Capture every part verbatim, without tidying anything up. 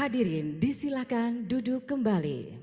Hadirin disilakan duduk kembali.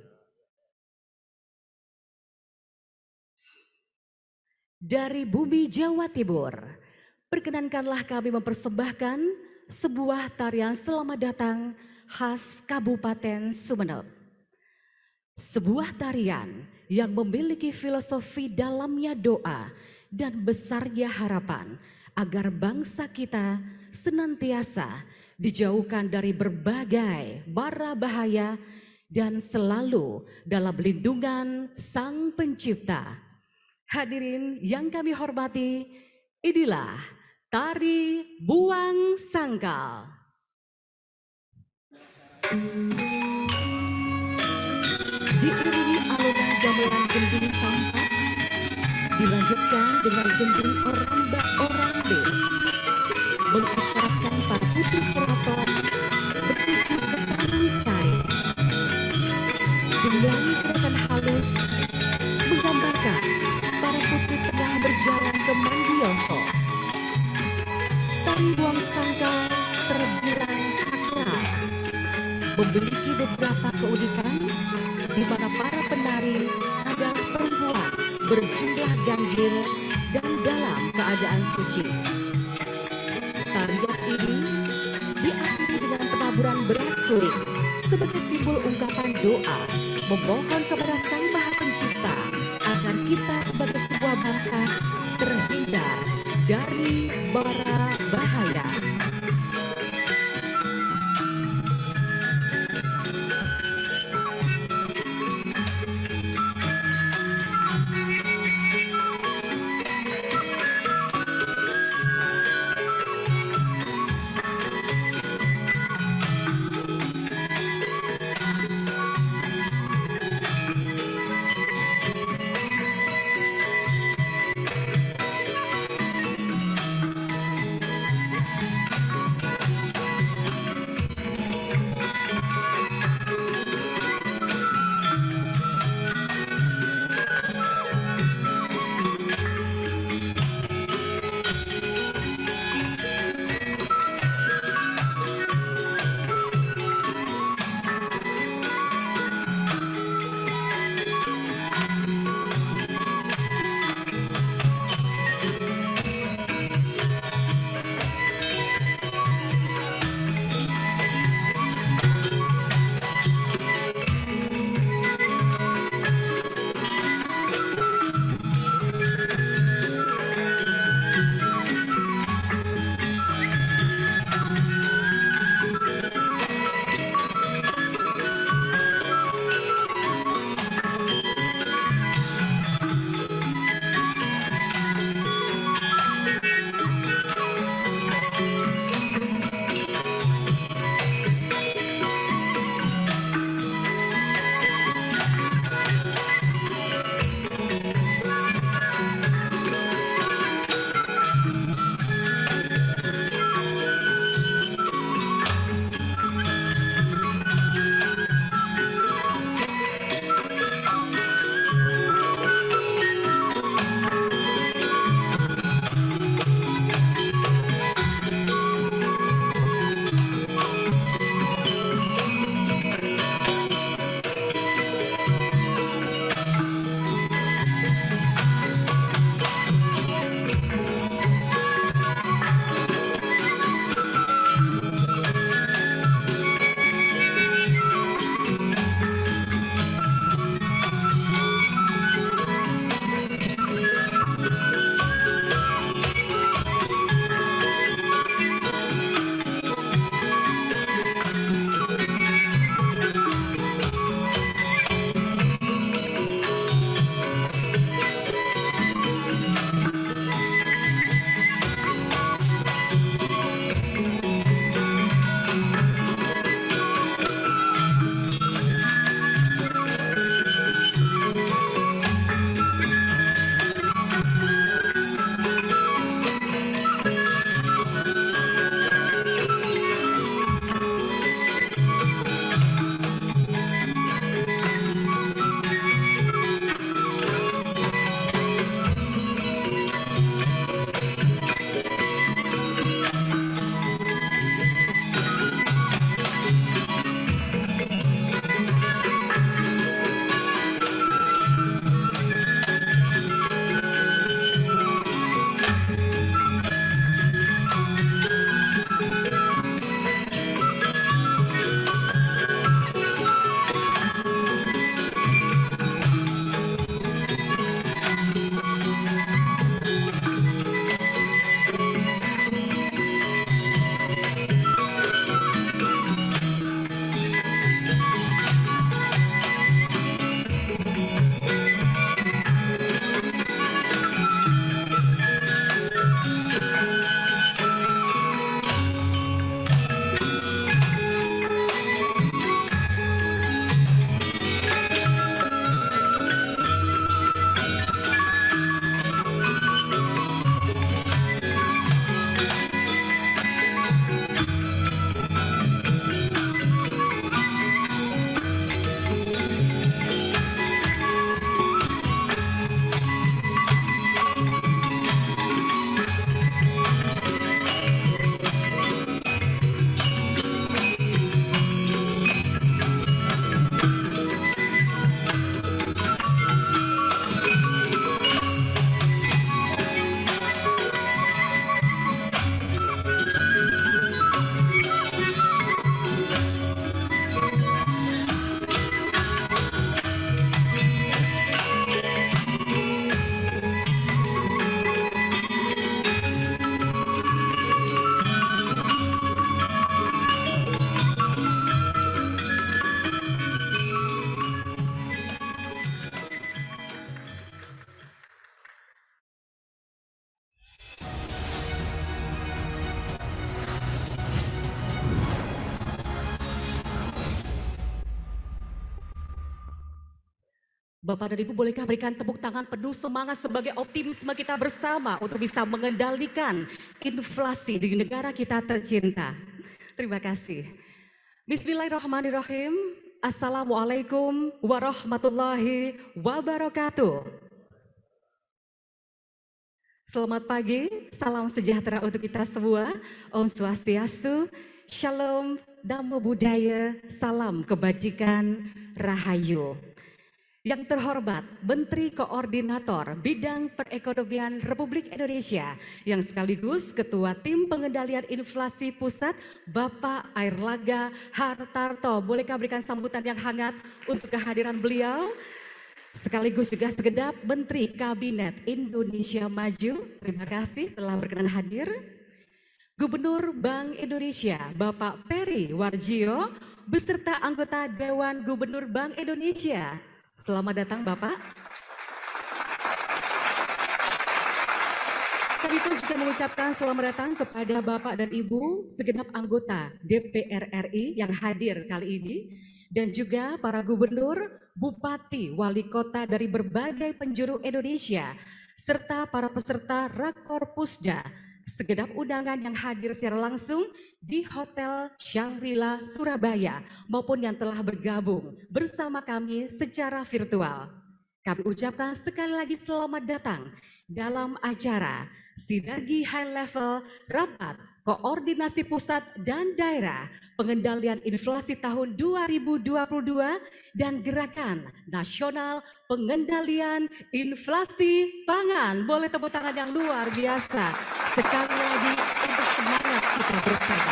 Dari bumi Jawa Timur, perkenankanlah kami mempersembahkan sebuah tarian selamat datang khas Kabupaten Sumeneb. Sebuah tarian yang memiliki filosofi dalamnya doa dan besarnya harapan agar bangsa kita senantiasa dijauhkan dari berbagai mara bahaya dan selalu dalam lindungan Sang Pencipta. Hadirin yang kami hormati, inilah tari Buang Sangkal. Diiringi alunan gamelan gending sampak, dilanjutkan dengan gending oramba-orambe, mengisyaratkan para putri keraton bertuju ke tangan saya. Dengan gerakan halus, menggambarkan para putri tengah berjalan ke Mandioso. Tari Buang Sangkal terbilang sakral, memiliki beberapa keunikan di mana para penari adalah perempuan berjumlah ganjil dan dalam keadaan suci. Tarian ini diakhiri dengan penaburan beras kulit sebagai simbol ungkapan doa memohon kepada Sang Maha Pencipta agar kita sebagai sebuah bangsa terhindar dari bara bahaya. Bapak dan Ibu, bolehkah berikan tepuk tangan penuh semangat sebagai optimisme kita bersama untuk bisa mengendalikan inflasi di negara kita tercinta. Terima kasih. Bismillahirrahmanirrahim. Assalamualaikum warahmatullahi wabarakatuh. Selamat pagi, salam sejahtera untuk kita semua. Om Swastiastu, Shalom, Namo Buddhaya, salam kebajikan, Rahayu. Yang terhormat Menteri Koordinator Bidang Perekonomian Republik Indonesia yang sekaligus Ketua Tim Pengendalian Inflasi Pusat, Bapak Airlangga Hartarto. Bolehkah berikan sambutan yang hangat untuk kehadiran beliau? Sekaligus juga segenap Menteri Kabinet Indonesia Maju. Terima kasih telah berkenan hadir. Gubernur Bank Indonesia Bapak Peri Warjio beserta anggota Dewan Gubernur Bank Indonesia. Selamat datang Bapak. Kami pun juga mengucapkan selamat datang kepada Bapak dan Ibu segenap anggota D P R R I yang hadir kali ini dan juga para gubernur, bupati, wali kota dari berbagai penjuru Indonesia serta para peserta Rakorpusda, segenap undangan yang hadir secara langsung di Hotel Shangri-La Surabaya maupun yang telah bergabung bersama kami secara virtual. Kami ucapkan sekali lagi selamat datang dalam acara Sinergi High Level Rapat Koordinasi Pusat dan Daerah Pengendalian Inflasi tahun dua ribu dua puluh dua dan Gerakan Nasional Pengendalian Inflasi Pangan. Boleh tepuk tangan yang luar biasa sekali lagi untuk semangat kita bersama.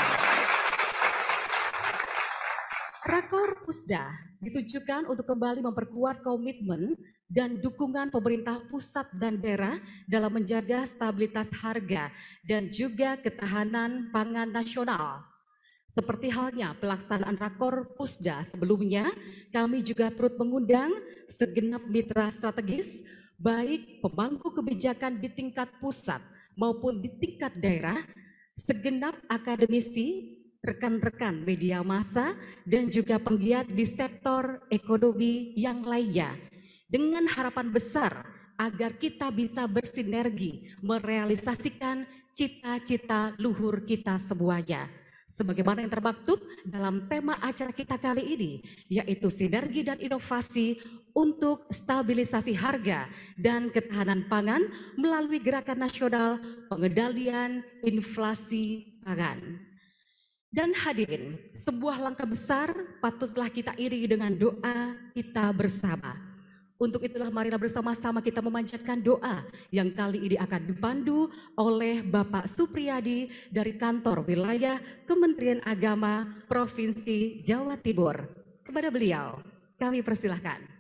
Rakorpusda ditujukan untuk kembali memperkuat komitmen dan dukungan pemerintah pusat dan daerah dalam menjaga stabilitas harga dan juga ketahanan pangan nasional. Seperti halnya pelaksanaan Rakorpusda sebelumnya, kami juga turut mengundang segenap mitra strategis, baik pemangku kebijakan di tingkat pusat maupun di tingkat daerah, segenap akademisi, rekan-rekan media massa, dan juga penggiat di sektor ekonomi yang lainnya, dengan harapan besar agar kita bisa bersinergi merealisasikan cita-cita luhur kita semuanya. Sebagaimana yang termaktub dalam tema acara kita kali ini, yaitu sinergi dan inovasi untuk stabilisasi harga dan ketahanan pangan melalui Gerakan Nasional Pengendalian Inflasi Pangan. Dan hadirin, sebuah langkah besar patutlah kita iringi dengan doa kita bersama. Untuk itulah marilah bersama-sama kita memanjatkan doa yang kali ini akan dipandu oleh Bapak Supriyadi dari Kantor Wilayah Kementerian Agama Provinsi Jawa Timur. Kepada beliau, kami persilahkan.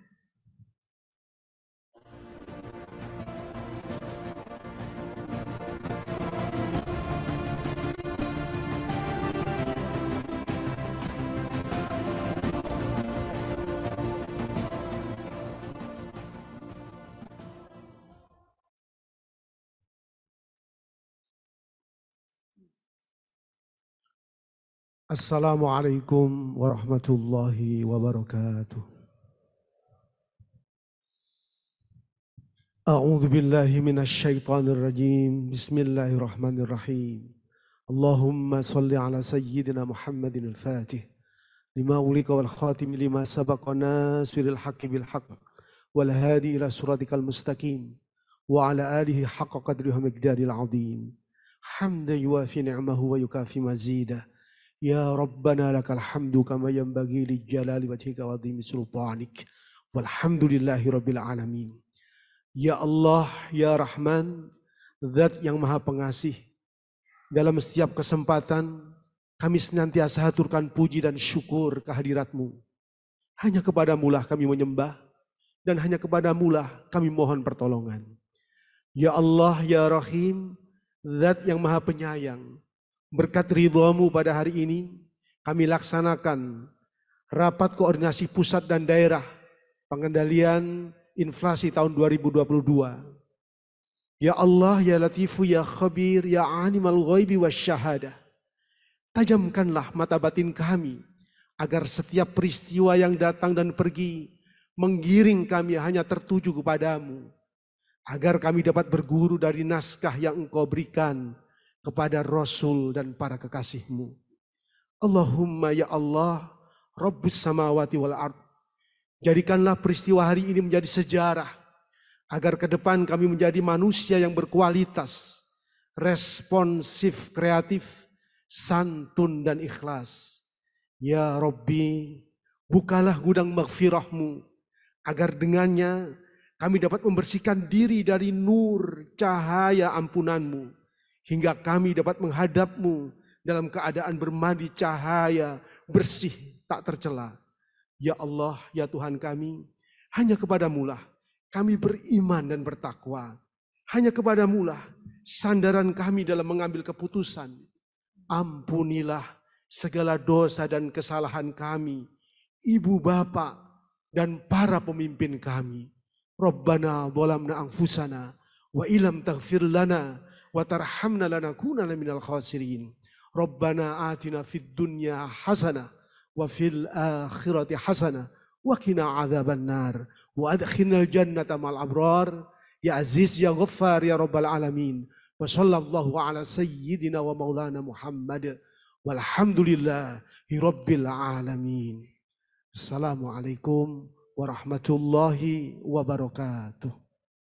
Assalamualaikum warahmatullahi wabarakatuh. A'udzu billahi minasy syaithanir rajim. Bismillahirrahmanirrahim. Allahumma shalli ala sayyidina Muhammadin al-Fatih lima ulika wal khatim lima sabaqa nasiril haqqi bil haqq wal hadi ila siratikal mustaqim wa ala alihi haqqa qadrihi wa miqdaril azim. Hamdan yuwafi ni'mahu wa yukafi mazidah. Ya Rabbana lakal hamdu kama yanbaghi li jalali wajhika wa adhimi sultanik walhamdulillahi rabbil alamin. Ya Allah, Ya Rahman, Zat yang Maha Pengasih, dalam setiap kesempatan kami senantiasa haturkan puji dan syukur kehadirat-Mu. Hanya kepadamu-lah kami menyembah dan hanya kepadamu-lah kami mohon pertolongan. Ya Allah, Ya Rahim, Zat yang Maha Penyayang, berkat ridha-Mu pada hari ini, kami laksanakan rapat koordinasi pusat dan daerah pengendalian inflasi tahun dua ribu dua puluh dua. Ya Allah, Ya Latifu, Ya Khabir, Ya Animal Ghaibi Wasyahadah. Tajamkanlah mata batin kami, agar setiap peristiwa yang datang dan pergi menggiring kami hanya tertuju kepadamu, agar kami dapat berguru dari naskah yang Engkau berikan kepada Rasul dan para kekasihmu. Allahumma ya Allah, Rabbus samawati wal ard, jadikanlah peristiwa hari ini menjadi sejarah, agar ke depan kami menjadi manusia yang berkualitas, responsif, kreatif, santun dan ikhlas. Ya Rabbi, bukalah gudang maghfirah-Mu, agar dengannya kami dapat membersihkan diri dari nur cahaya ampunan-Mu, hingga kami dapat menghadap-Mu dalam keadaan bermandi cahaya, bersih, tak tercela. Ya Allah, ya Tuhan kami, hanya kepadamu lah kami beriman dan bertakwa. Hanya kepadamu lah sandaran kami dalam mengambil keputusan. Ampunilah segala dosa dan kesalahan kami, ibu bapak dan para pemimpin kami. Rabbana zalamna anfusana wa ilam taghfir lana wa tarhamna lanakunanna minal khasirin. Rabbana atina fid dunya hasanah wa fil akhirati hasanah wa qina adzaban nar wa adkhilnal jannata ma'al abrar ya aziz ya ghaffar ya rabbal alamin. Wa sallallahu ala sayyidina wa maulana Muhammad walhamdulillahi rabbil alamin. Assalamualaikum warahmatullahi wabarakatuh.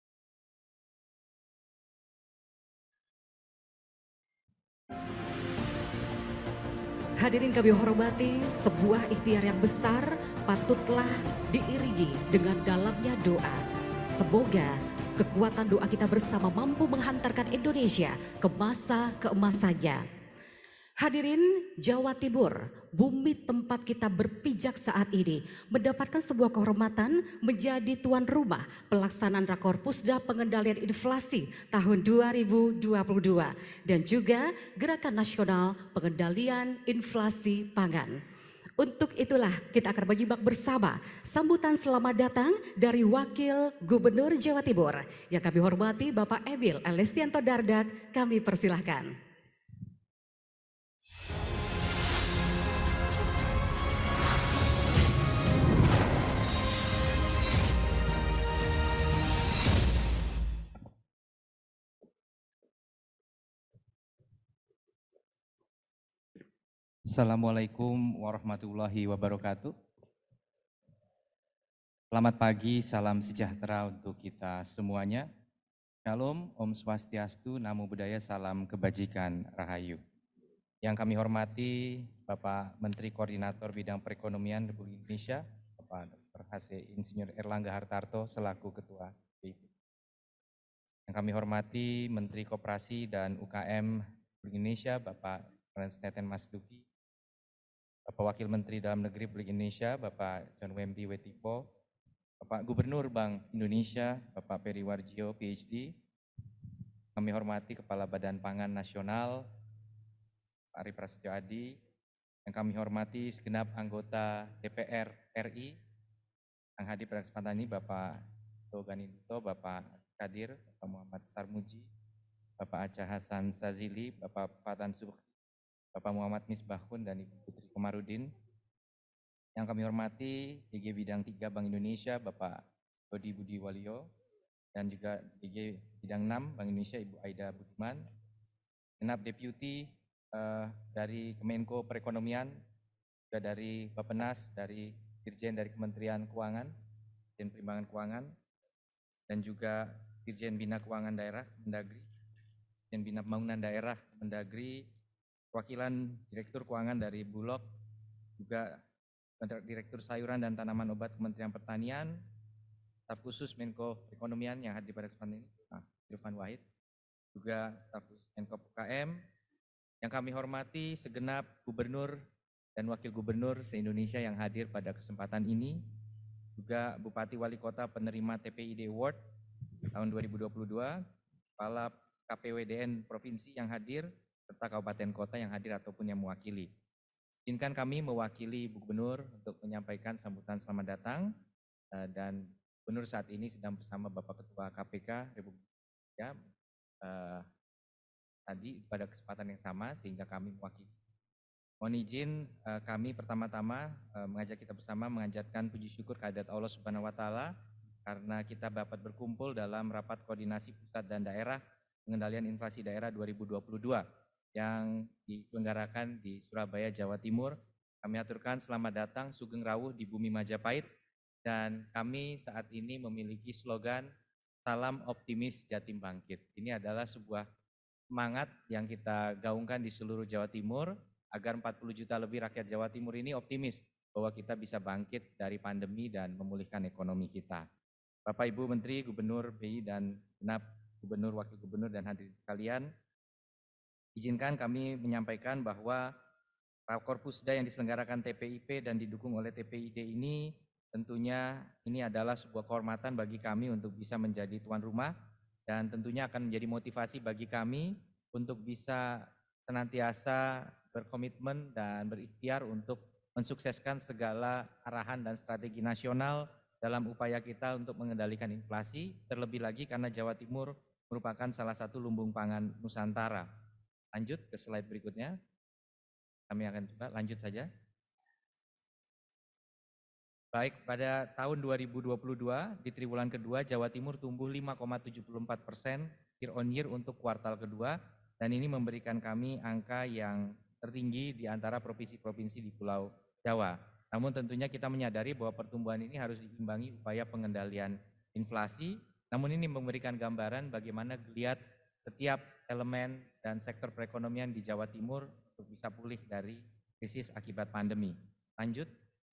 Hadirin kami hormati, sebuah ikhtiar yang besar patutlah diiringi dengan dalamnya doa. Semoga kekuatan doa kita bersama mampu menghantarkan Indonesia ke masa keemasannya. Hadirin Jawa Timur, bumi tempat kita berpijak saat ini mendapatkan sebuah kehormatan menjadi tuan rumah pelaksanaan Rakor Pusda Pengendalian Inflasi tahun dua ribu dua puluh dua dan juga Gerakan Nasional Pengendalian Inflasi Pangan. Untuk itulah kita akan menyimak bersama sambutan selamat datang dari Wakil Gubernur Jawa Timur yang kami hormati Bapak Emil Elestianto Dardak, kami persilahkan. Assalamualaikum warahmatullahi wabarakatuh. Selamat pagi, salam sejahtera untuk kita semuanya. Shalom, Om Swastiastu, Namo Buddhaya, salam kebajikan, Rahayu. Yang kami hormati Bapak Menteri Koordinator Bidang Perekonomian Republik Indonesia, Bapak Doktor H C Insinyur Erlangga Hartarto selaku Ketua B I P. Yang kami hormati Menteri Koperasi dan U K M Republik Indonesia, Bapak Frans Neten Mas Duki, Bapak Wakil Menteri Dalam Negeri Republik Indonesia, Bapak John Wemby Wetipo, Bapak Gubernur Bank Indonesia, Bapak Peri Warjio, P H D. Kami hormati Kepala Badan Pangan Nasional, Pak Ari Prasetyo Adi. Yang kami hormati segenap anggota D P R R I yang hadir pada kesempatan ini, Bapak Togani Duto, Bapak Kadir, Bapak Muhammad Sarmuji, Bapak Acah Hasan Sazili, Bapak Fatan Subhi, Bapak Muhammad Misbahun dan Ibu Putri Komarudin. Yang kami hormati D G Bidang tiga Bank Indonesia, Bapak Dodi Budi Waluyo, dan juga D G Bidang enam Bank Indonesia, Ibu Aida Budiman, genap Deputi eh, dari Kemenko Perekonomian, juga dari Bappenas, dari Dirjen dari Kementerian Keuangan, Dirjen Perimbangan Keuangan, dan juga Dirjen Bina Keuangan Daerah, Mendagri, Dirjen Bina Pembangunan Daerah, Mendagri, Wakilan Direktur Keuangan dari Bulog, juga Direktur Sayuran dan Tanaman Obat Kementerian Pertanian, staf khusus Menko Perekonomian yang hadir pada kesempatan ini, Pak Irfan Wahid, juga staf khusus Menko U K M. Yang kami hormati segenap gubernur dan wakil gubernur se-Indonesia yang hadir pada kesempatan ini, juga Bupati Wali Kota penerima T P I D Award tahun dua ribu dua puluh dua, Kepala K P W D N Provinsi yang hadir, serta kabupaten kota yang hadir ataupun yang mewakili. Izinkan kami mewakili Bu Gubernur untuk menyampaikan sambutan selamat datang, dan Gubernur saat ini sedang bersama Bapak Ketua K P K Republik Indonesia eh, tadi pada kesempatan yang sama, sehingga kami mewakili Mohon izin eh, kami pertama-tama eh, mengajak kita bersama mengajarkan puji syukur kehadirat Allah Subhanahu wa taala karena kita dapat berkumpul dalam rapat koordinasi pusat dan daerah pengendalian inflasi daerah dua ribu dua puluh dua yang diselenggarakan di Surabaya, Jawa Timur. Kami aturkan selamat datang Sugeng Rawuh di bumi Majapahit, dan kami saat ini memiliki slogan Salam Optimis Jatim Bangkit. Ini adalah sebuah semangat yang kita gaungkan di seluruh Jawa Timur agar empat puluh juta lebih rakyat Jawa Timur ini optimis bahwa kita bisa bangkit dari pandemi dan memulihkan ekonomi kita. Bapak Ibu Menteri, Gubernur B I dan genap Gubernur, Wakil Gubernur dan hadirin sekalian, izinkan kami menyampaikan bahwa Rakorpusda yang diselenggarakan T P I P dan didukung oleh T P I D ini tentunya ini adalah sebuah kehormatan bagi kami untuk bisa menjadi tuan rumah, dan tentunya akan menjadi motivasi bagi kami untuk bisa senantiasa berkomitmen dan berikhtiar untuk mensukseskan segala arahan dan strategi nasional dalam upaya kita untuk mengendalikan inflasi, terlebih lagi karena Jawa Timur merupakan salah satu lumbung pangan Nusantara. Lanjut ke slide berikutnya. Kami akan coba lanjut saja. Baik, pada tahun dua ribu dua puluh dua di triwulan kedua Jawa Timur tumbuh lima koma tujuh puluh empat persen year on year untuk kuartal kedua, dan ini memberikan kami angka yang tertinggi di antara provinsi-provinsi di Pulau Jawa. Namun tentunya kita menyadari bahwa pertumbuhan ini harus diimbangi upaya pengendalian inflasi. Namun ini memberikan gambaran bagaimana geliat setiap elemen dan sektor perekonomian di Jawa Timur untuk bisa pulih dari krisis akibat pandemi. Lanjut.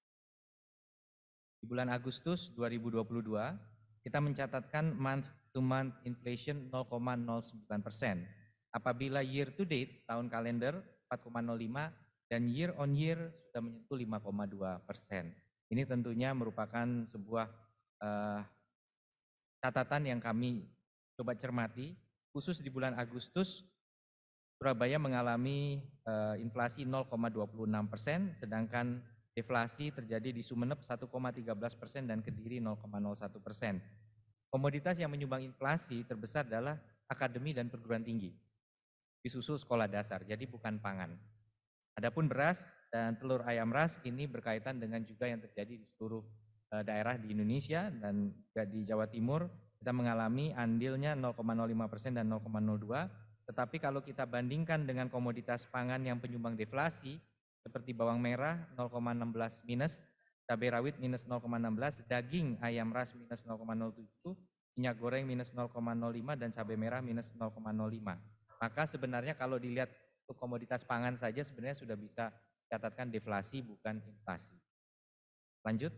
Di bulan Agustus dua ribu dua puluh dua, kita mencatatkan month to month inflation nol koma nol sembilan persen. Apabila year to date tahun kalender empat koma nol lima dan year on year sudah menyentuh lima koma dua persen. Ini tentunya merupakan sebuah uh, catatan yang kami coba cermati, khusus di bulan Agustus Surabaya mengalami uh, inflasi nol koma dua puluh enam persen, sedangkan deflasi terjadi di Sumeneb satu koma tiga belas persen dan Kediri nol koma nol satu persen. Komoditas yang menyumbang inflasi terbesar adalah akademi dan perguruan tinggi, disusul sekolah dasar, jadi bukan pangan. Adapun beras dan telur ayam ras ini berkaitan dengan juga yang terjadi di seluruh daerah di Indonesia, dan juga di Jawa Timur kita mengalami andilnya nol koma nol lima persen dan nol koma nol dua persen. Tetapi kalau kita bandingkan dengan komoditas pangan yang penyumbang deflasi seperti bawang merah nol koma satu enam minus, cabai rawit minus nol koma satu enam, daging ayam ras minus nol koma nol tujuh, minyak goreng minus nol koma nol lima, dan cabai merah minus nol koma nol lima. Maka sebenarnya kalau dilihat untuk komoditas pangan saja sebenarnya sudah bisa catatkan deflasi bukan inflasi. Lanjut.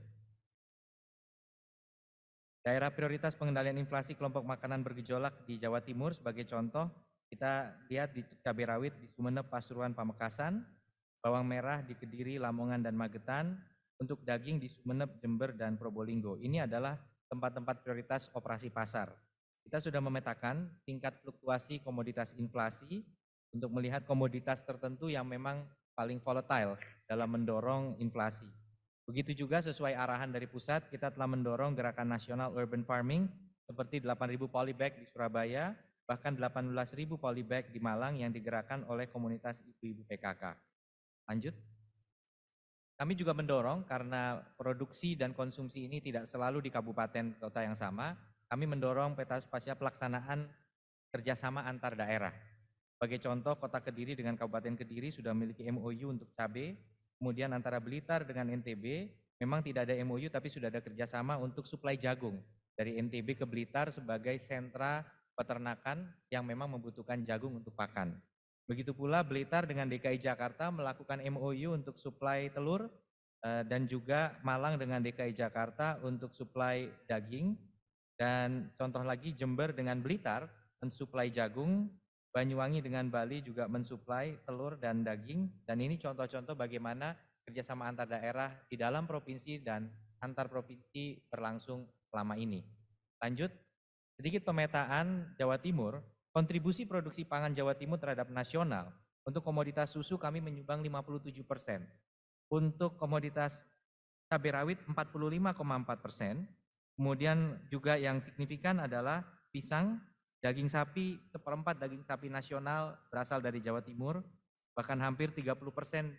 Daerah prioritas pengendalian inflasi kelompok makanan bergejolak di Jawa Timur sebagai contoh, kita lihat di cabai rawit di Sumeneb, Pasuruan, Pamekasan, bawang merah di Kediri, Lamongan, dan Magetan, untuk daging di Sumeneb, Jember, dan Probolinggo. Ini adalah tempat-tempat prioritas operasi pasar. Kita sudah memetakan tingkat fluktuasi komoditas inflasi untuk melihat komoditas tertentu yang memang paling volatile dalam mendorong inflasi. Begitu juga sesuai arahan dari pusat, kita telah mendorong gerakan nasional urban farming seperti delapan ribu polybag di Surabaya, bahkan delapan belas ribu polybag di Malang yang digerakkan oleh komunitas ibu-ibu P K K. Lanjut. Kami juga mendorong karena produksi dan konsumsi ini tidak selalu di kabupaten kota yang sama, kami mendorong peta spasial pelaksanaan kerjasama antar daerah. Sebagai contoh, Kota Kediri dengan Kabupaten Kediri sudah memiliki M O U untuk cabai, kemudian antara Blitar dengan N T B memang tidak ada M O U tapi sudah ada kerjasama untuk suplai jagung dari N T B ke Blitar sebagai sentra peternakan yang memang membutuhkan jagung untuk pakan. Begitu pula Blitar dengan D K I Jakarta melakukan M O U untuk suplai telur, dan juga Malang dengan D K I Jakarta untuk suplai daging, dan contoh lagi Jember dengan Blitar mensuplai jagung, Banyuwangi dengan Bali juga mensuplai telur dan daging, dan ini contoh-contoh bagaimana kerjasama antar daerah di dalam provinsi dan antar provinsi berlangsung selama ini. Lanjut, sedikit pemetaan Jawa Timur. Kontribusi produksi pangan Jawa Timur terhadap nasional, untuk komoditas susu kami menyumbang lima puluh tujuh persen, untuk komoditas cabai rawit empat puluh lima koma empat persen, kemudian juga yang signifikan adalah pisang, daging sapi, seperempat daging sapi nasional berasal dari Jawa Timur, bahkan hampir tiga puluh persen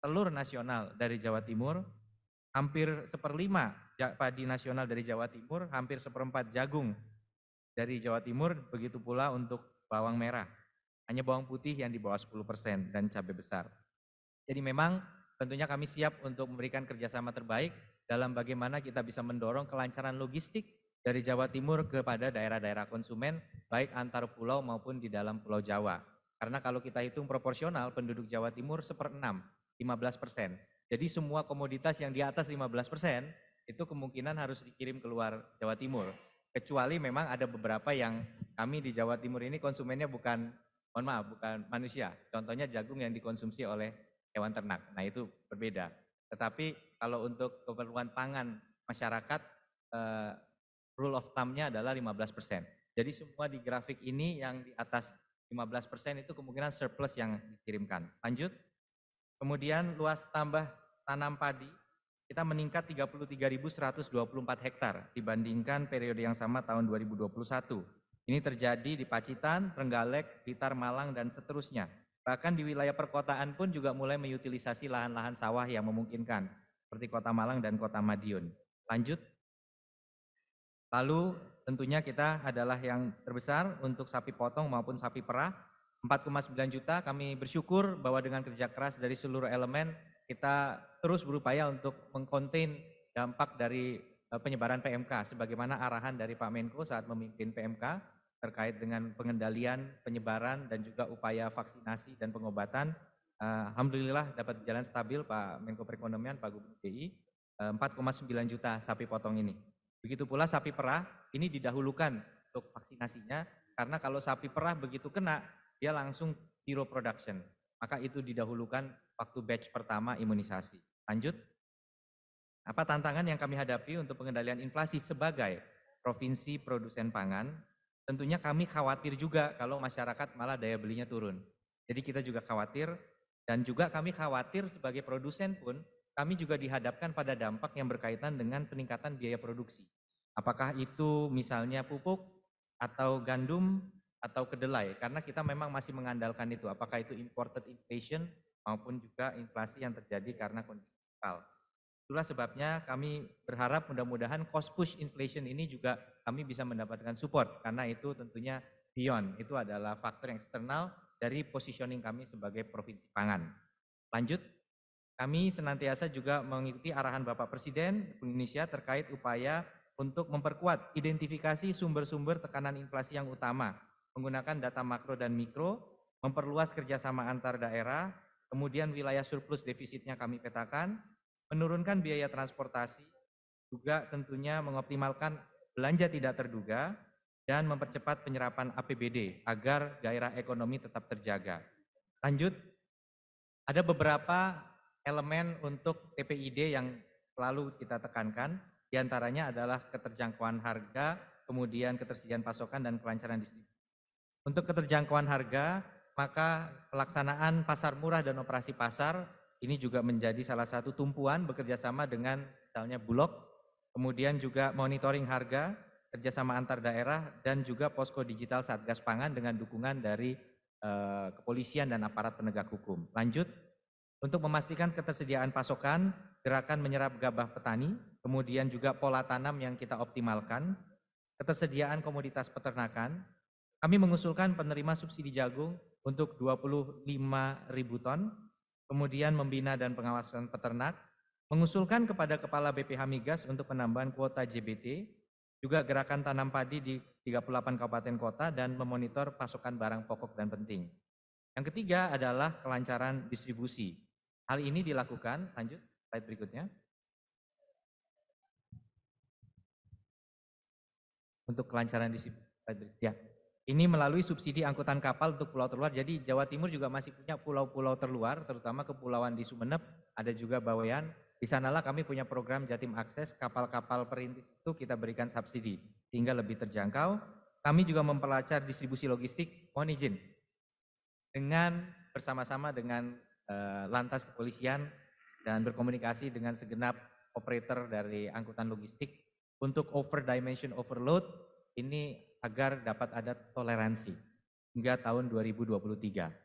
telur nasional dari Jawa Timur, hampir seperlima padi nasional dari Jawa Timur, hampir seperempat jagung dari Jawa Timur, begitu pula untuk bawang merah. Hanya bawang putih yang di bawah sepuluh persen dan cabai besar. Jadi memang tentunya kami siap untuk memberikan kerjasama terbaik dalam bagaimana kita bisa mendorong kelancaran logistik dari Jawa Timur kepada daerah-daerah konsumen, baik antar pulau maupun di dalam Pulau Jawa. Karena kalau kita hitung proporsional, penduduk Jawa Timur seperenam, lima belas persen. Jadi semua komoditas yang di atas lima belas persen itu kemungkinan harus dikirim keluar Jawa Timur. Kecuali memang ada beberapa yang kami di Jawa Timur ini konsumennya bukan, mohon maaf, bukan manusia. Contohnya jagung yang dikonsumsi oleh hewan ternak. Nah itu berbeda. Tetapi kalau untuk keperluan pangan masyarakat, eh, rule of thumb-nya adalah lima belas persen. Jadi semua di grafik ini yang di atas lima belas persen itu kemungkinan surplus yang dikirimkan. Lanjut. Kemudian luas tambah tanam padi kita meningkat tiga puluh tiga ribu seratus dua puluh empat hektar dibandingkan periode yang sama tahun dua ribu dua puluh satu. Ini terjadi di Pacitan, Trenggalek, Blitar, Malang, dan seterusnya. Bahkan di wilayah perkotaan pun juga mulai mengutilisasi lahan-lahan sawah yang memungkinkan, seperti Kota Malang dan Kota Madiun. Lanjut. Lalu tentunya kita adalah yang terbesar untuk sapi potong maupun sapi perah, empat koma sembilan juta. Kami bersyukur bahwa dengan kerja keras dari seluruh elemen, kita terus berupaya untuk mengkonten dampak dari penyebaran P M K sebagaimana arahan dari Pak Menko saat memimpin P M K terkait dengan pengendalian penyebaran dan juga upaya vaksinasi dan pengobatan. Alhamdulillah dapat berjalan stabil Pak Menko Perekonomian, Pak Gubernur D I, empat koma sembilan juta sapi potong ini. Begitu pula sapi perah ini didahulukan untuk vaksinasinya karena kalau sapi perah begitu kena dia langsung zero production. Maka itu didahulukan waktu batch pertama imunisasi. Lanjut. Apa tantangan yang kami hadapi untuk pengendalian inflasi sebagai provinsi produsen pangan? Tentunya kami khawatir juga kalau masyarakat malah daya belinya turun. Jadi kita juga khawatir dan juga kami khawatir sebagai produsen pun kami juga dihadapkan pada dampak yang berkaitan dengan peningkatan biaya produksi. Apakah itu misalnya pupuk atau gandum atau kedelai, karena kita memang masih mengandalkan itu. Apakah itu imported inflation maupun juga inflasi yang terjadi karena kondisi lokal. Itulah sebabnya kami berharap mudah-mudahan cost push inflation ini juga kami bisa mendapatkan support, karena itu tentunya beyond, itu adalah faktor yang eksternal dari positioning kami sebagai provinsi pangan. Lanjut, kami senantiasa juga mengikuti arahan Bapak Presiden Indonesia terkait upaya untuk memperkuat identifikasi sumber-sumber tekanan inflasi yang utama, menggunakan data makro dan mikro, memperluas kerjasama antar daerah, kemudian wilayah surplus defisitnya kami petakan, menurunkan biaya transportasi, juga tentunya mengoptimalkan belanja tidak terduga, dan mempercepat penyerapan A P B D agar gairah ekonomi tetap terjaga. Lanjut, ada beberapa elemen untuk T P I D yang selalu kita tekankan, diantaranya adalah keterjangkauan harga, kemudian ketersediaan pasokan dan kelancaran distribusi. Untuk keterjangkauan harga, maka pelaksanaan pasar murah dan operasi pasar ini juga menjadi salah satu tumpuan bekerjasama dengan misalnya Bulog, kemudian juga monitoring harga, kerjasama antar daerah, dan juga posko digital Satgas Pangan dengan dukungan dari eh, kepolisian dan aparat penegak hukum. Lanjut, untuk memastikan ketersediaan pasokan, gerakan menyerap gabah petani, kemudian juga pola tanam yang kita optimalkan, ketersediaan komoditas peternakan. Kami mengusulkan penerima subsidi jagung untuk dua puluh lima ribu ton, kemudian membina dan pengawasan peternak, mengusulkan kepada Kepala B P H Migas untuk penambahan kuota J B T, juga gerakan tanam padi di tiga puluh delapan kabupaten kota dan memonitor pasokan barang pokok dan penting. Yang ketiga adalah kelancaran distribusi. Hal ini dilakukan, lanjut slide berikutnya. Untuk kelancaran distribusi, ya. Ini melalui subsidi angkutan kapal untuk pulau terluar. Jadi Jawa Timur juga masih punya pulau-pulau terluar, terutama kepulauan di Sumeneb, ada juga Bawean. Di sanalah kami punya program Jatim Akses, kapal-kapal perintis itu kita berikan subsidi sehingga lebih terjangkau. Kami juga memperlancar distribusi logistik, mohon izin, dengan bersama-sama dengan uh, Lantas Kepolisian dan berkomunikasi dengan segenap operator dari angkutan logistik untuk over dimension overload ini agar dapat ada toleransi hingga tahun dua ribu dua puluh tiga.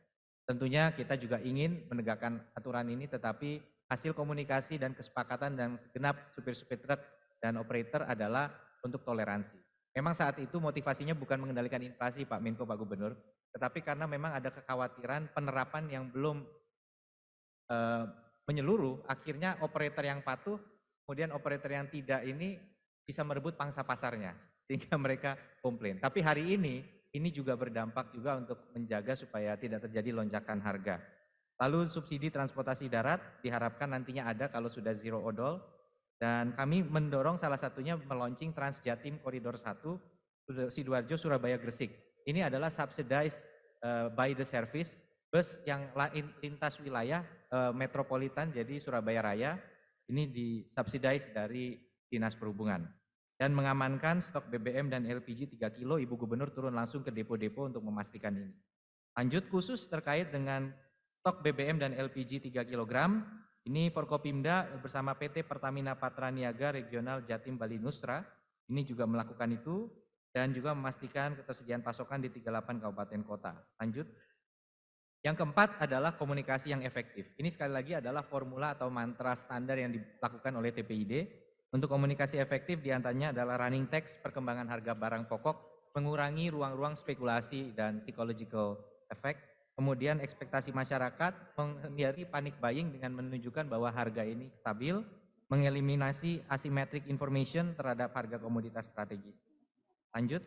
Tentunya kita juga ingin menegakkan aturan ini, tetapi hasil komunikasi dan kesepakatan dan segenap supir-supir truk dan operator adalah untuk toleransi. Memang saat itu motivasinya bukan mengendalikan inflasi Pak Menko, Pak Gubernur, tetapi karena memang ada kekhawatiran penerapan yang belum uh, menyeluruh, akhirnya operator yang patuh, kemudian operator yang tidak ini bisa merebut pangsa pasarnya, sehingga mereka komplain. Tapi hari ini, ini juga berdampak juga untuk menjaga supaya tidak terjadi lonjakan harga. Lalu subsidi transportasi darat diharapkan nantinya ada kalau sudah zero odol. Dan kami mendorong salah satunya meluncing Transjatim Koridor satu, Sidoarjo, Surabaya, Gresik. Ini adalah subsidized uh, by the service, bus yang lintas wilayah uh, metropolitan, jadi Surabaya Raya, ini disubsidize dari Dinas Perhubungan. Dan mengamankan stok B B M dan L P G tiga kilo, Ibu Gubernur turun langsung ke depo-depo untuk memastikan ini. Lanjut khusus terkait dengan stok B B M dan L P G tiga kilogram, ini Forkopimda bersama P T Pertamina Patra Niaga Regional Jatim Bali Nusra, ini juga melakukan itu dan juga memastikan ketersediaan pasokan di tiga puluh delapan kabupaten kota. Lanjut. Yang keempat adalah komunikasi yang efektif. Ini sekali lagi adalah formula atau mantra standar yang dilakukan oleh T P I D. Untuk komunikasi efektif diantaranya adalah running text, perkembangan harga barang pokok, mengurangi ruang-ruang spekulasi dan psychological effect. Kemudian ekspektasi masyarakat, menghindari panic buying dengan menunjukkan bahwa harga ini stabil, mengeliminasi asymmetric information terhadap harga komoditas strategis. Lanjut.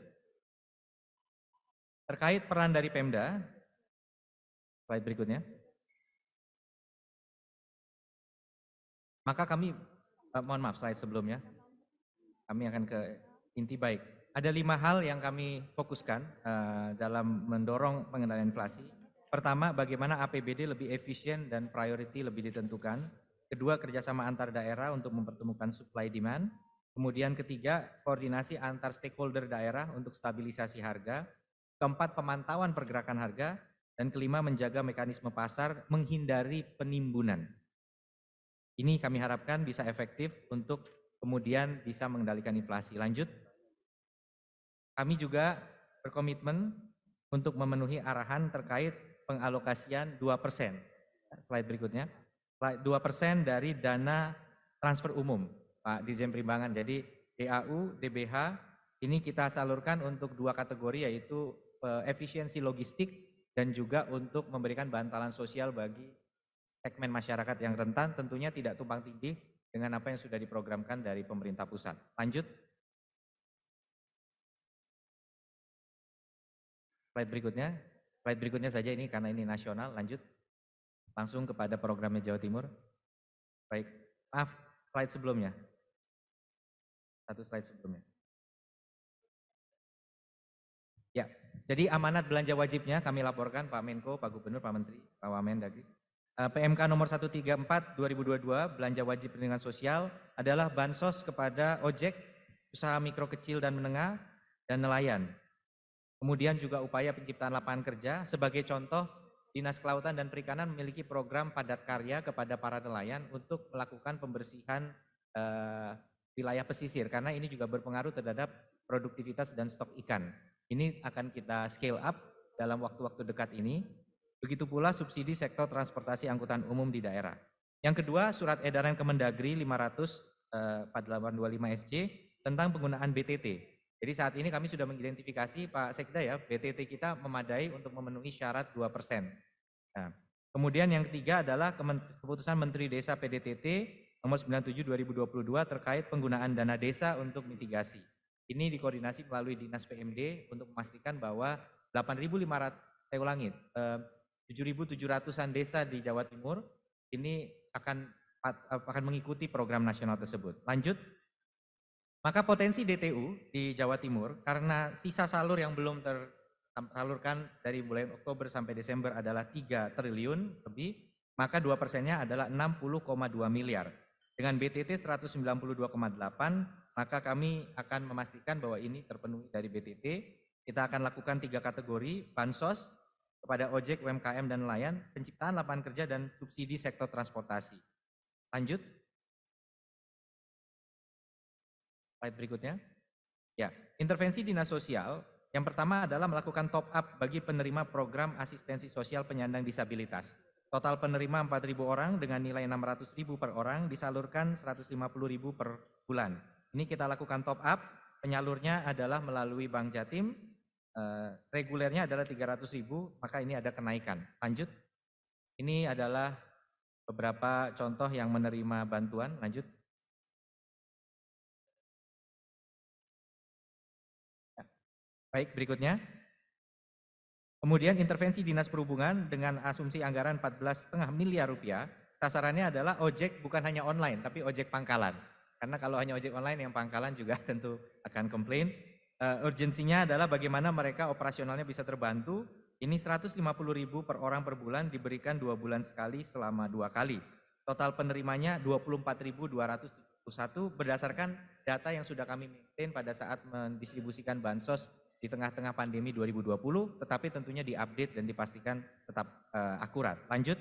Terkait peran dari Pemda, slide berikutnya. Maka kami, eh, mohon maaf slide sebelumnya, kami akan ke inti baik. Ada lima hal yang kami fokuskan uh, dalam mendorong pengendalian inflasi. Pertama, bagaimana A P B D lebih efisien dan priority lebih ditentukan. Kedua, kerjasama antar daerah untuk mempertemukan supply demand. Kemudian ketiga, koordinasi antar stakeholder daerah untuk stabilisasi harga. Keempat, pemantauan pergerakan harga. Dan kelima, menjaga mekanisme pasar, menghindari penimbunan. Ini kami harapkan bisa efektif untuk kemudian bisa mengendalikan inflasi. Lanjut. Kami juga berkomitmen untuk memenuhi arahan terkait pengalokasian dua persen. Slide berikutnya. dua persen dari dana transfer umum, Pak Dirjen Perimbangan. Jadi D A U, D B H, ini kita salurkan untuk dua kategori, yaitu efisiensi logistik dan juga untuk memberikan bantalan sosial bagi segmen masyarakat yang rentan, tentunya tidak tumpang tindih dengan apa yang sudah diprogramkan dari pemerintah pusat. Lanjut. Slide berikutnya. Slide berikutnya saja ini karena ini nasional. Lanjut. Langsung kepada programnya Jawa Timur. Baik. Maaf, slide sebelumnya. Satu slide sebelumnya. Ya, jadi amanat belanja wajibnya kami laporkan Pak Menko, Pak Gubernur, Pak Menteri, Pak Wamendagri. P M K nomor seratus tiga puluh empat dua ribu dua puluh dua, belanja wajib perlindungan sosial adalah bansos kepada ojek, usaha mikro kecil dan menengah, dan nelayan. Kemudian juga upaya penciptaan lapangan kerja. Sebagai contoh, Dinas Kelautan dan Perikanan memiliki program padat karya kepada para nelayan untuk melakukan pembersihan eh, wilayah pesisir, karena ini juga berpengaruh terhadap produktivitas dan stok ikan. Ini akan kita scale up dalam waktu-waktu dekat ini. Begitu pula subsidi sektor transportasi angkutan umum di daerah. Yang kedua, surat edaran Kemendagri lima ratus empat delapan dua lima S C tentang penggunaan B T T. Jadi saat ini kami sudah mengidentifikasi Pak Sekda ya, B T T kita memadai untuk memenuhi syarat dua persen. Nah, kemudian yang ketiga adalah keputusan Menteri Desa P D T T nomor sembilan puluh tujuh dua ribu dua puluh dua terkait penggunaan dana desa untuk mitigasi. Ini dikoordinasi melalui Dinas P M D untuk memastikan bahwa delapan ribu lima ratus, saya ulangi, tujuh ribu tujuh ratusan desa di Jawa Timur ini akan akan mengikuti program nasional tersebut. Lanjut. Maka potensi D T U di Jawa Timur karena sisa salur yang belum tersalurkan dari bulan Oktober sampai Desember adalah tiga triliun lebih, maka dua persennya adalah enam puluh koma dua miliar. Dengan B T T seratus sembilan puluh dua koma delapan, maka kami akan memastikan bahwa ini terpenuhi dari B T T. Kita akan lakukan tiga kategori, bansos kepada ojek, U M K M, dan nelayan, penciptaan lapangan kerja, dan subsidi sektor transportasi. Lanjut. Slide berikutnya. Ya, intervensi dinas sosial Yang pertama adalah melakukan top up bagi penerima program asistensi sosial penyandang disabilitas. Total penerima empat ribu orang dengan nilai enam ratus ribu per orang, disalurkan seratus lima puluh ribu per bulan. Ini kita lakukan top up, penyalurnya adalah melalui Bank Jatim, eh, regulernya adalah tiga ratus ribu, maka ini ada kenaikan. Lanjut, ini adalah beberapa contoh yang menerima bantuan. Lanjut. Baik, berikutnya. Kemudian intervensi Dinas Perhubungan dengan asumsi anggaran empat belas koma lima miliar rupiah. Sasarannya adalah ojek bukan hanya online, tapi ojek pangkalan. Karena kalau hanya ojek online yang pangkalan juga tentu akan komplain. Uh, urgensinya adalah bagaimana mereka operasionalnya bisa terbantu. Ini seratus lima puluh ribu per orang per bulan, diberikan dua bulan sekali selama dua kali. Total penerimanya dua puluh empat ribu dua ratus tujuh puluh satu berdasarkan data yang sudah kami maintain pada saat mendistribusikan bansos di tengah-tengah pandemi dua ribu dua puluh, tetapi tentunya diupdate dan dipastikan tetap uh, akurat. Lanjut.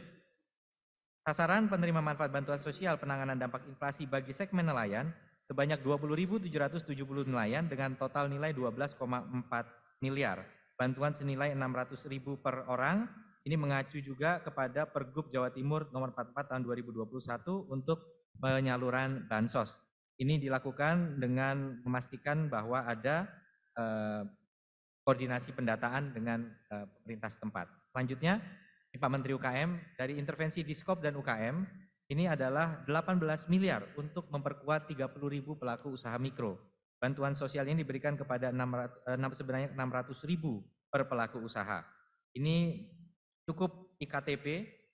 Sasaran penerima manfaat bantuan sosial penanganan dampak inflasi bagi segmen nelayan sebanyak dua puluh ribu tujuh ratus tujuh puluh nelayan dengan total nilai dua belas koma empat miliar. Bantuan senilai enam ratus ribu per orang. Ini mengacu juga kepada Pergub Jawa Timur nomor empat puluh empat tahun dua ribu dua puluh satu untuk penyaluran bansos. Ini dilakukan dengan memastikan bahwa ada uh, koordinasi pendataan dengan uh, pemerintah setempat. Selanjutnya, Pak Menteri U K M, dari intervensi Diskop dan U K M, ini adalah delapan belas miliar untuk memperkuat tiga puluh ribu pelaku usaha mikro. Bantuan sosial ini diberikan kepada enam ratus, eh, sebenarnya enam ratus ribu per pelaku usaha. Ini cukup I K T P,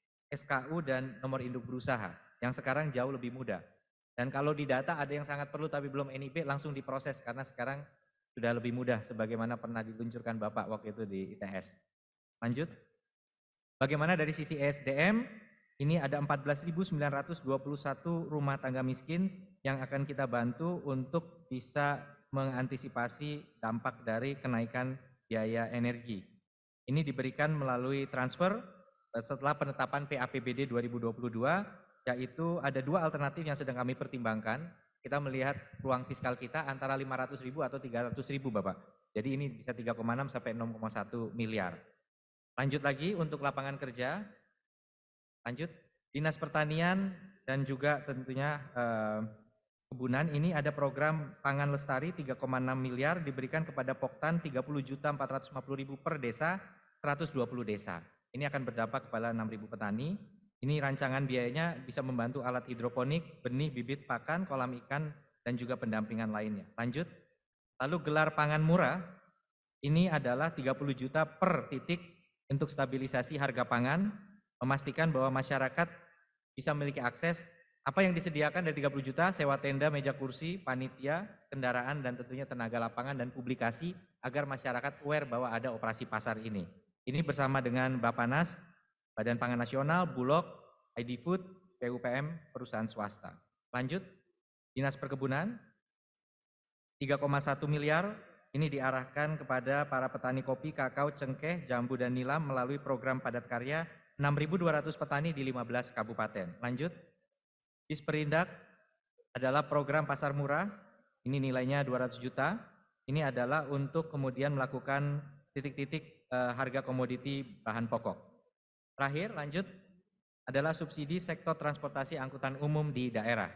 S K U, dan nomor induk berusaha, yang sekarang jauh lebih mudah. Dan kalau di data ada yang sangat perlu tapi belum N I B, langsung diproses karena sekarang sudah lebih mudah sebagaimana pernah diluncurkan Bapak waktu itu di I T S. Lanjut. Bagaimana dari sisi E S D M? Ini ada empat belas ribu sembilan ratus dua puluh satu rumah tangga miskin yang akan kita bantu untuk bisa mengantisipasi dampak dari kenaikan biaya energi. Ini diberikan melalui transfer setelah penetapan P A P B D dua ribu dua puluh dua, yaitu ada dua alternatif yang sedang kami pertimbangkan. Kita melihat ruang fiskal kita antara lima ratus ribu atau tiga ratus ribu Bapak. Jadi ini bisa tiga koma enam sampai enam koma satu miliar. Lanjut lagi untuk lapangan kerja. Lanjut, Dinas Pertanian dan juga tentunya eh, kebunan, ini ada program Pangan Lestari tiga koma enam miliar diberikan kepada Poktan tiga puluh juta empat ratus lima puluh ribu per desa, seratus dua puluh desa. Ini akan berdampak kepada enam ribu petani. Ini rancangan biayanya bisa membantu alat hidroponik, benih, bibit, pakan, kolam ikan, dan juga pendampingan lainnya. Lanjut, lalu gelar pangan murah, ini adalah tiga puluh juta per titik untuk stabilisasi harga pangan, memastikan bahwa masyarakat bisa memiliki akses. Apa yang disediakan dari tiga puluh juta, sewa tenda, meja kursi, panitia, kendaraan, dan tentunya tenaga lapangan dan publikasi agar masyarakat aware bahwa ada operasi pasar ini. Ini bersama dengan Bappenas, Badan Pangan Nasional, Bulog, I D Food, P U P M, perusahaan swasta. Lanjut, Dinas Perkebunan, tiga koma satu miliar, ini diarahkan kepada para petani kopi, kakao, cengkeh, jambu, dan nilam melalui program padat karya enam ribu dua ratus petani di lima belas kabupaten. Lanjut, Disperindak adalah program pasar murah, ini nilainya dua ratus juta. Ini adalah untuk kemudian melakukan titik-titik eh, harga komoditi bahan pokok. Terakhir, lanjut, adalah subsidi sektor transportasi angkutan umum di daerah.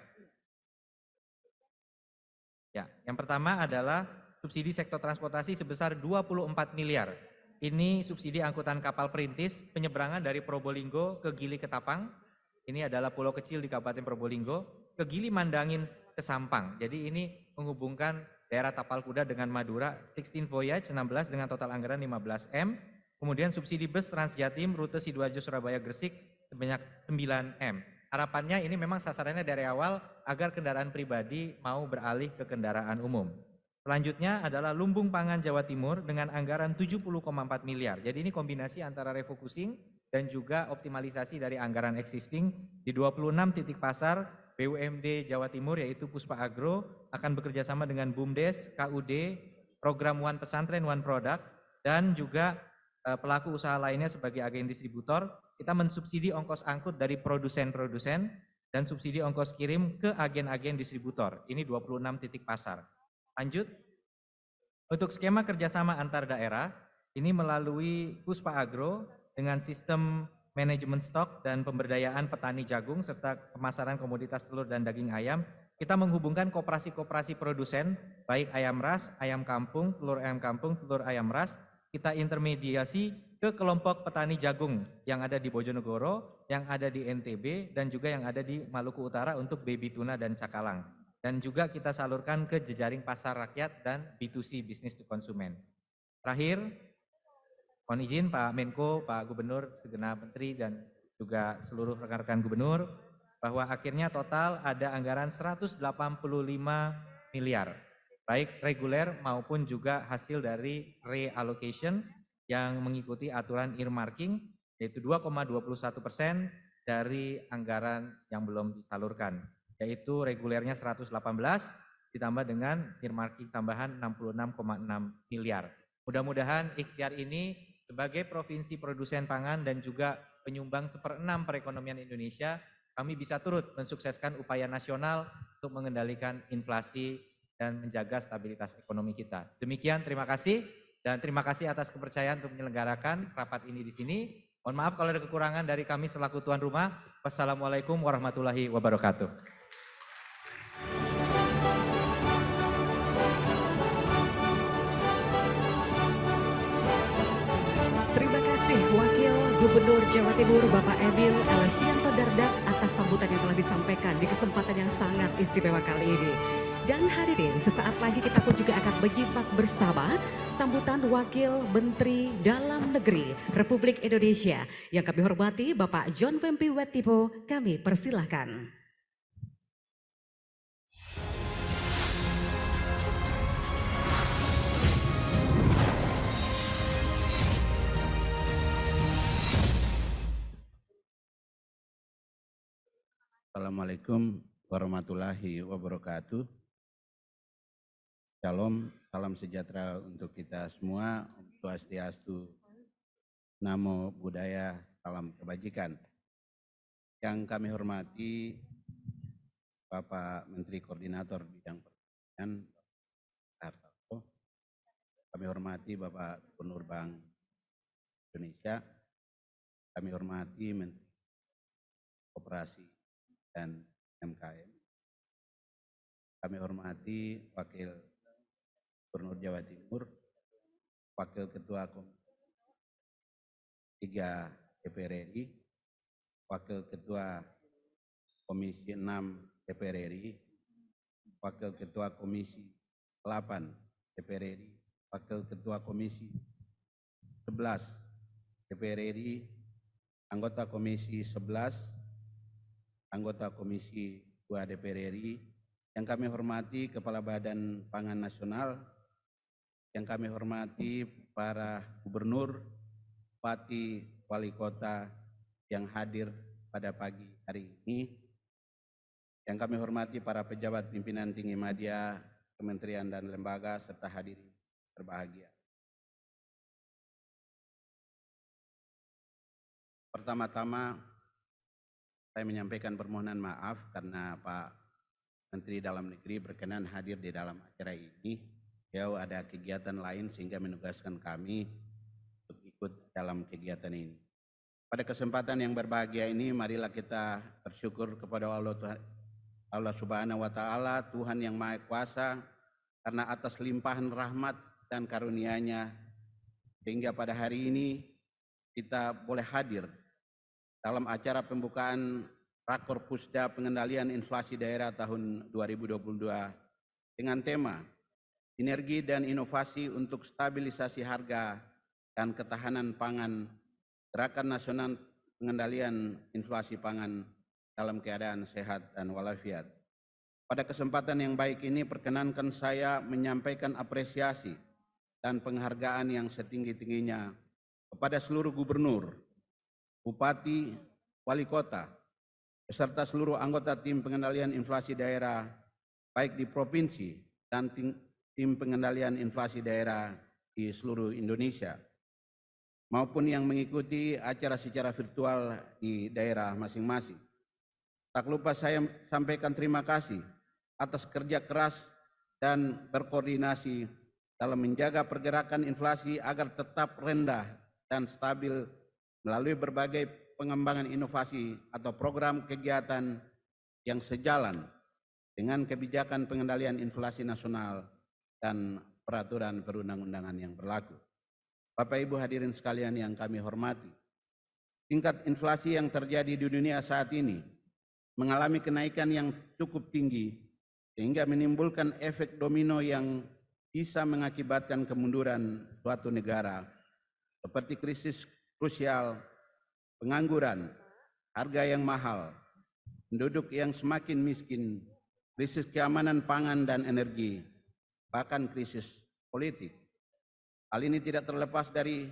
Ya, yang pertama adalah subsidi sektor transportasi sebesar dua puluh empat miliar. Ini subsidi angkutan kapal perintis penyeberangan dari Probolinggo ke Gili Ketapang. Ini adalah pulau kecil di Kabupaten Probolinggo, ke Gili Mandangin ke Sampang. Jadi ini menghubungkan daerah Tapal Kuda dengan Madura, enam belas voyage, enam belas dengan total anggaran lima belas M. Kemudian subsidi bus Transjatim rute Sidoarjo Surabaya Gresik sebanyak sembilan M. Harapannya ini memang sasarannya dari awal agar kendaraan pribadi mau beralih ke kendaraan umum. Selanjutnya adalah lumbung pangan Jawa Timur dengan anggaran tujuh puluh koma empat miliar. Jadi ini kombinasi antara refocusing dan juga optimalisasi dari anggaran existing di dua puluh enam titik pasar. B U M D Jawa Timur yaitu Puspa Agro akan bekerjasama dengan BUMDes, K U D, program One Pesantren One Product, dan juga pelaku usaha lainnya sebagai agen distributor. Kita mensubsidi ongkos angkut dari produsen-produsen dan subsidi ongkos kirim ke agen-agen distributor. Ini dua puluh enam titik pasar. Lanjut, Untuk skema kerjasama antar daerah, ini melalui Puspa Agro dengan sistem manajemen stok dan pemberdayaan petani jagung serta pemasaran komoditas telur dan daging ayam, kita menghubungkan koperasi-koperasi produsen, baik ayam ras, ayam kampung, telur ayam kampung, telur ayam ras, kita intermediasi ke kelompok petani jagung yang ada di Bojonegoro, yang ada di N T B, dan juga yang ada di Maluku Utara untuk baby tuna dan cakalang. Dan juga kita salurkan ke jejaring pasar rakyat dan B dua C, business to konsumen. Terakhir, mohon izin Pak Menko, Pak Gubernur, segenap Menteri, dan juga seluruh rekan-rekan Gubernur, bahwa akhirnya total ada anggaran seratus delapan puluh lima miliar, baik reguler maupun juga hasil dari reallocation yang mengikuti aturan earmarking, yaitu dua koma dua puluh satu persen dari anggaran yang belum disalurkan, yaitu regulernya seratus delapan belas ditambah dengan earmarking tambahan enam puluh enam koma enam miliar. Mudah-mudahan ikhtiar ini sebagai provinsi produsen pangan dan juga penyumbang seperenam perekonomian Indonesia, kami bisa turut mensukseskan upaya nasional untuk mengendalikan inflasi dan menjaga stabilitas ekonomi kita. Demikian, terima kasih, dan terima kasih atas kepercayaan untuk menyelenggarakan rapat ini di sini. Mohon maaf kalau ada kekurangan dari kami selaku tuan rumah. Wassalamualaikum warahmatullahi wabarakatuh. Terima kasih Wakil Gubernur Jawa Timur Bapak Emil Elestianto Dardak atas sambutan yang telah disampaikan di kesempatan yang sangat istimewa kali ini. Dan hadirin, sesaat lagi kita pun juga akan menyimak bersama sambutan Wakil Menteri Dalam Negeri Republik Indonesia. Yang kami hormati Bapak John Wempi Wetipo, kami persilahkan. Assalamualaikum warahmatullahi wabarakatuh. Shalom, salam sejahtera untuk kita semua. Om Swastiastu, Namo Buddhaya, salam kebajikan. Yang kami hormati Bapak Menteri Koordinator Bidang Pertanian, Hartarto. Kami hormati Bapak Gubernur Bank Indonesia. Kami hormati Menteri Koperasi dan M K M. Kami hormati Wakil Gubernur Jawa Timur, Wakil Ketua Komisi tiga D P R R I, Wakil Ketua Komisi enam D P R R I, Wakil Ketua Komisi delapan D P R R I, Wakil Ketua Komisi sebelas D P R R I, anggota Komisi sebelas, anggota Komisi dua D P R R I, yang kami hormati Kepala Badan Pangan Nasional, yang kami hormati para gubernur, bupati, wali kota yang hadir pada pagi hari ini, yang kami hormati para pejabat pimpinan tinggi media, kementerian dan lembaga, serta hadirin berbahagia. Pertama-tama, saya menyampaikan permohonan maaf karena Pak Menteri Dalam Negeri berkenan hadir di dalam acara ini. Beliau ada kegiatan lain sehingga menugaskan kami untuk ikut dalam kegiatan ini. Pada kesempatan yang berbahagia ini, marilah kita bersyukur kepada Allah, Allah Subhanahu wa Ta'ala, Tuhan yang Maha Kuasa, karena atas limpahan rahmat dan karunia-Nya, sehingga pada hari ini kita boleh hadir dalam acara pembukaan Rakor Pusda Pengendalian Inflasi Daerah tahun dua ribu dua puluh dua dengan tema Sinergi dan Inovasi untuk Stabilisasi Harga dan Ketahanan Pangan, Gerakan Nasional Pengendalian Inflasi Pangan dalam Keadaan Sehat dan Walafiat. Pada kesempatan yang baik ini, perkenankan saya menyampaikan apresiasi dan penghargaan yang setinggi-tingginya kepada seluruh gubernur, bupati, wali kota, beserta seluruh anggota tim pengendalian inflasi daerah, baik di provinsi dan tim, tim pengendalian inflasi daerah di seluruh Indonesia, maupun yang mengikuti acara secara virtual di daerah masing-masing. Tak lupa saya sampaikan terima kasih atas kerja keras dan berkoordinasi dalam menjaga pergerakan inflasi agar tetap rendah dan stabil melalui berbagai pengembangan inovasi atau program kegiatan yang sejalan dengan kebijakan pengendalian inflasi nasional dan peraturan perundang-undangan yang berlaku. Bapak Ibu hadirin sekalian yang kami hormati, tingkat inflasi yang terjadi di dunia saat ini mengalami kenaikan yang cukup tinggi sehingga menimbulkan efek domino yang bisa mengakibatkan kemunduran suatu negara seperti krisis krusial, pengangguran, harga yang mahal, penduduk yang semakin miskin, krisis keamanan pangan dan energi, bahkan krisis politik. Hal ini tidak terlepas dari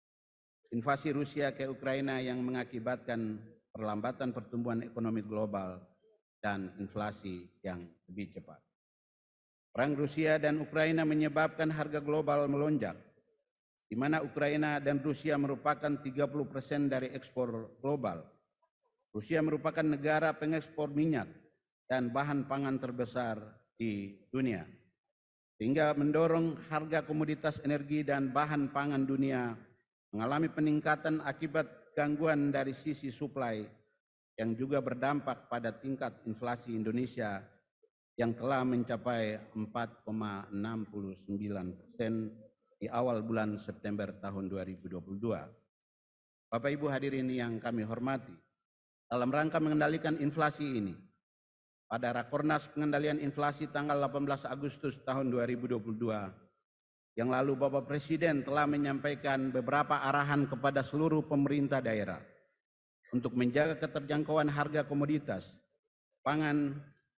invasi Rusia ke Ukraina yang mengakibatkan perlambatan pertumbuhan ekonomi global dan inflasi yang lebih cepat. Perang Rusia dan Ukraina menyebabkan harga global melonjak, di mana Ukraina dan Rusia merupakan tiga puluh persen dari ekspor global. Rusia merupakan negara pengekspor minyak dan bahan pangan terbesar di dunia, sehingga mendorong harga komoditas energi dan bahan pangan dunia mengalami peningkatan akibat gangguan dari sisi suplai yang juga berdampak pada tingkat inflasi Indonesia yang telah mencapai empat koma enam sembilan persen di awal bulan September tahun dua ribu dua puluh dua. Bapak Ibu hadirin yang kami hormati, dalam rangka mengendalikan inflasi ini, pada Rakornas Pengendalian Inflasi tanggal delapan belas Agustus tahun dua ribu dua puluh dua, yang lalu Bapak Presiden telah menyampaikan beberapa arahan kepada seluruh pemerintah daerah untuk menjaga keterjangkauan harga komoditas pangan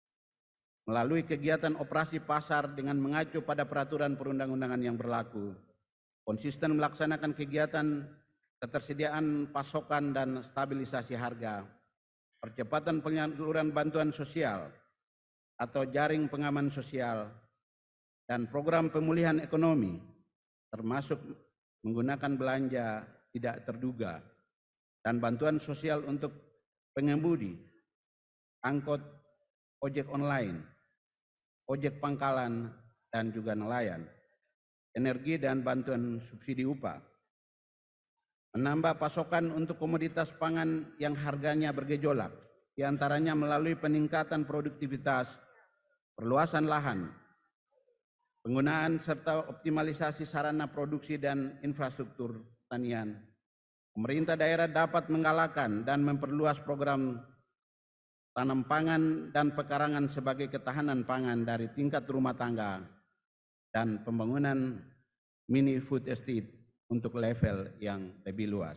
melalui kegiatan operasi pasar dengan mengacu pada peraturan perundang-undangan yang berlaku, konsisten melaksanakan kegiatan ketersediaan pasokan dan stabilisasi harga, percepatan penyaluran bantuan sosial atau jaring pengaman sosial, dan program pemulihan ekonomi, termasuk menggunakan belanja tidak terduga dan bantuan sosial untuk pengemudi, angkot, ojek online, ojek pangkalan, dan juga nelayan, energi dan bantuan subsidi upah, menambah pasokan untuk komoditas pangan yang harganya bergejolak, diantaranya melalui peningkatan produktivitas, perluasan lahan, penggunaan serta optimalisasi sarana produksi dan infrastruktur pertanian. Pemerintah daerah dapat menggalakkan dan memperluas program tanam pangan dan pekarangan sebagai ketahanan pangan dari tingkat rumah tangga dan pembangunan mini food estate untuk level yang lebih luas.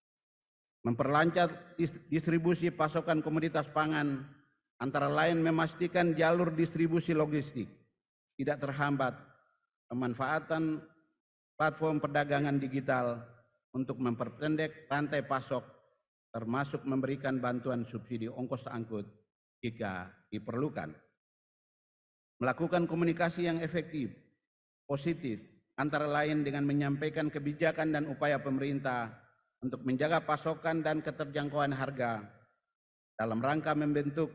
Memperlancar distribusi pasokan komoditas pangan antara lain memastikan jalur distribusi logistik tidak terhambat, pemanfaatan platform perdagangan digital untuk memperpendek rantai pasok, termasuk memberikan bantuan subsidi ongkos angkut jika diperlukan. Melakukan komunikasi yang efektif, positif, antara lain dengan menyampaikan kebijakan dan upaya pemerintah untuk menjaga pasokan dan keterjangkauan harga dalam rangka membentuk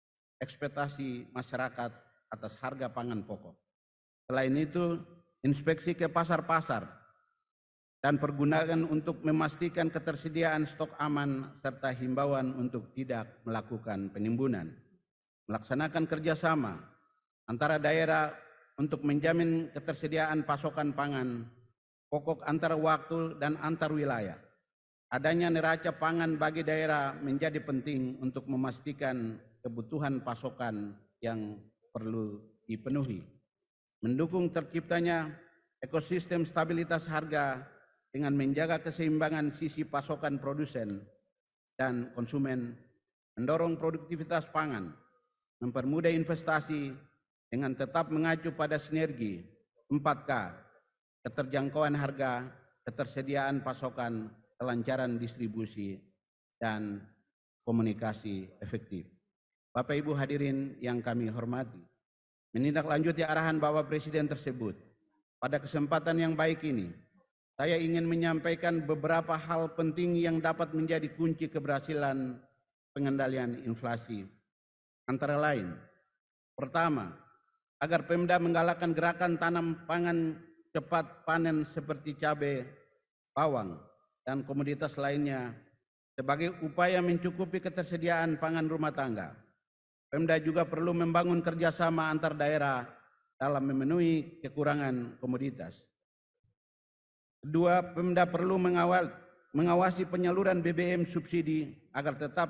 ekspektasi masyarakat atas harga pangan pokok. Selain itu, inspeksi ke pasar-pasar dan pergunakan untuk memastikan ketersediaan stok aman serta himbauan untuk tidak melakukan penimbunan. Melaksanakan kerjasama antara daerah untuk menjamin ketersediaan pasokan pangan pokok antar waktu dan antar wilayah. Adanya neraca pangan bagi daerah menjadi penting untuk memastikan kebutuhan pasokan yang perlu dipenuhi. Mendukung terciptanya ekosistem stabilitas harga dengan menjaga keseimbangan sisi pasokan produsen dan konsumen, mendorong produktivitas pangan, mempermudah investasi dengan tetap mengacu pada sinergi empat K, keterjangkauan harga, ketersediaan pasokan, kelancaran distribusi, dan komunikasi efektif. Bapak Ibu hadirin yang kami hormati, menindaklanjuti arahan Bapak Presiden tersebut, pada kesempatan yang baik ini, saya ingin menyampaikan beberapa hal penting yang dapat menjadi kunci keberhasilan pengendalian inflasi. Antara lain, pertama, agar Pemda menggalakkan gerakan tanam pangan cepat panen seperti cabai, bawang, dan komoditas lainnya sebagai upaya mencukupi ketersediaan pangan rumah tangga. Pemda juga perlu membangun kerjasama antar daerah dalam memenuhi kekurangan komoditas. Kedua, Pemda perlu mengawal, mengawasi penyaluran B B M subsidi agar tetap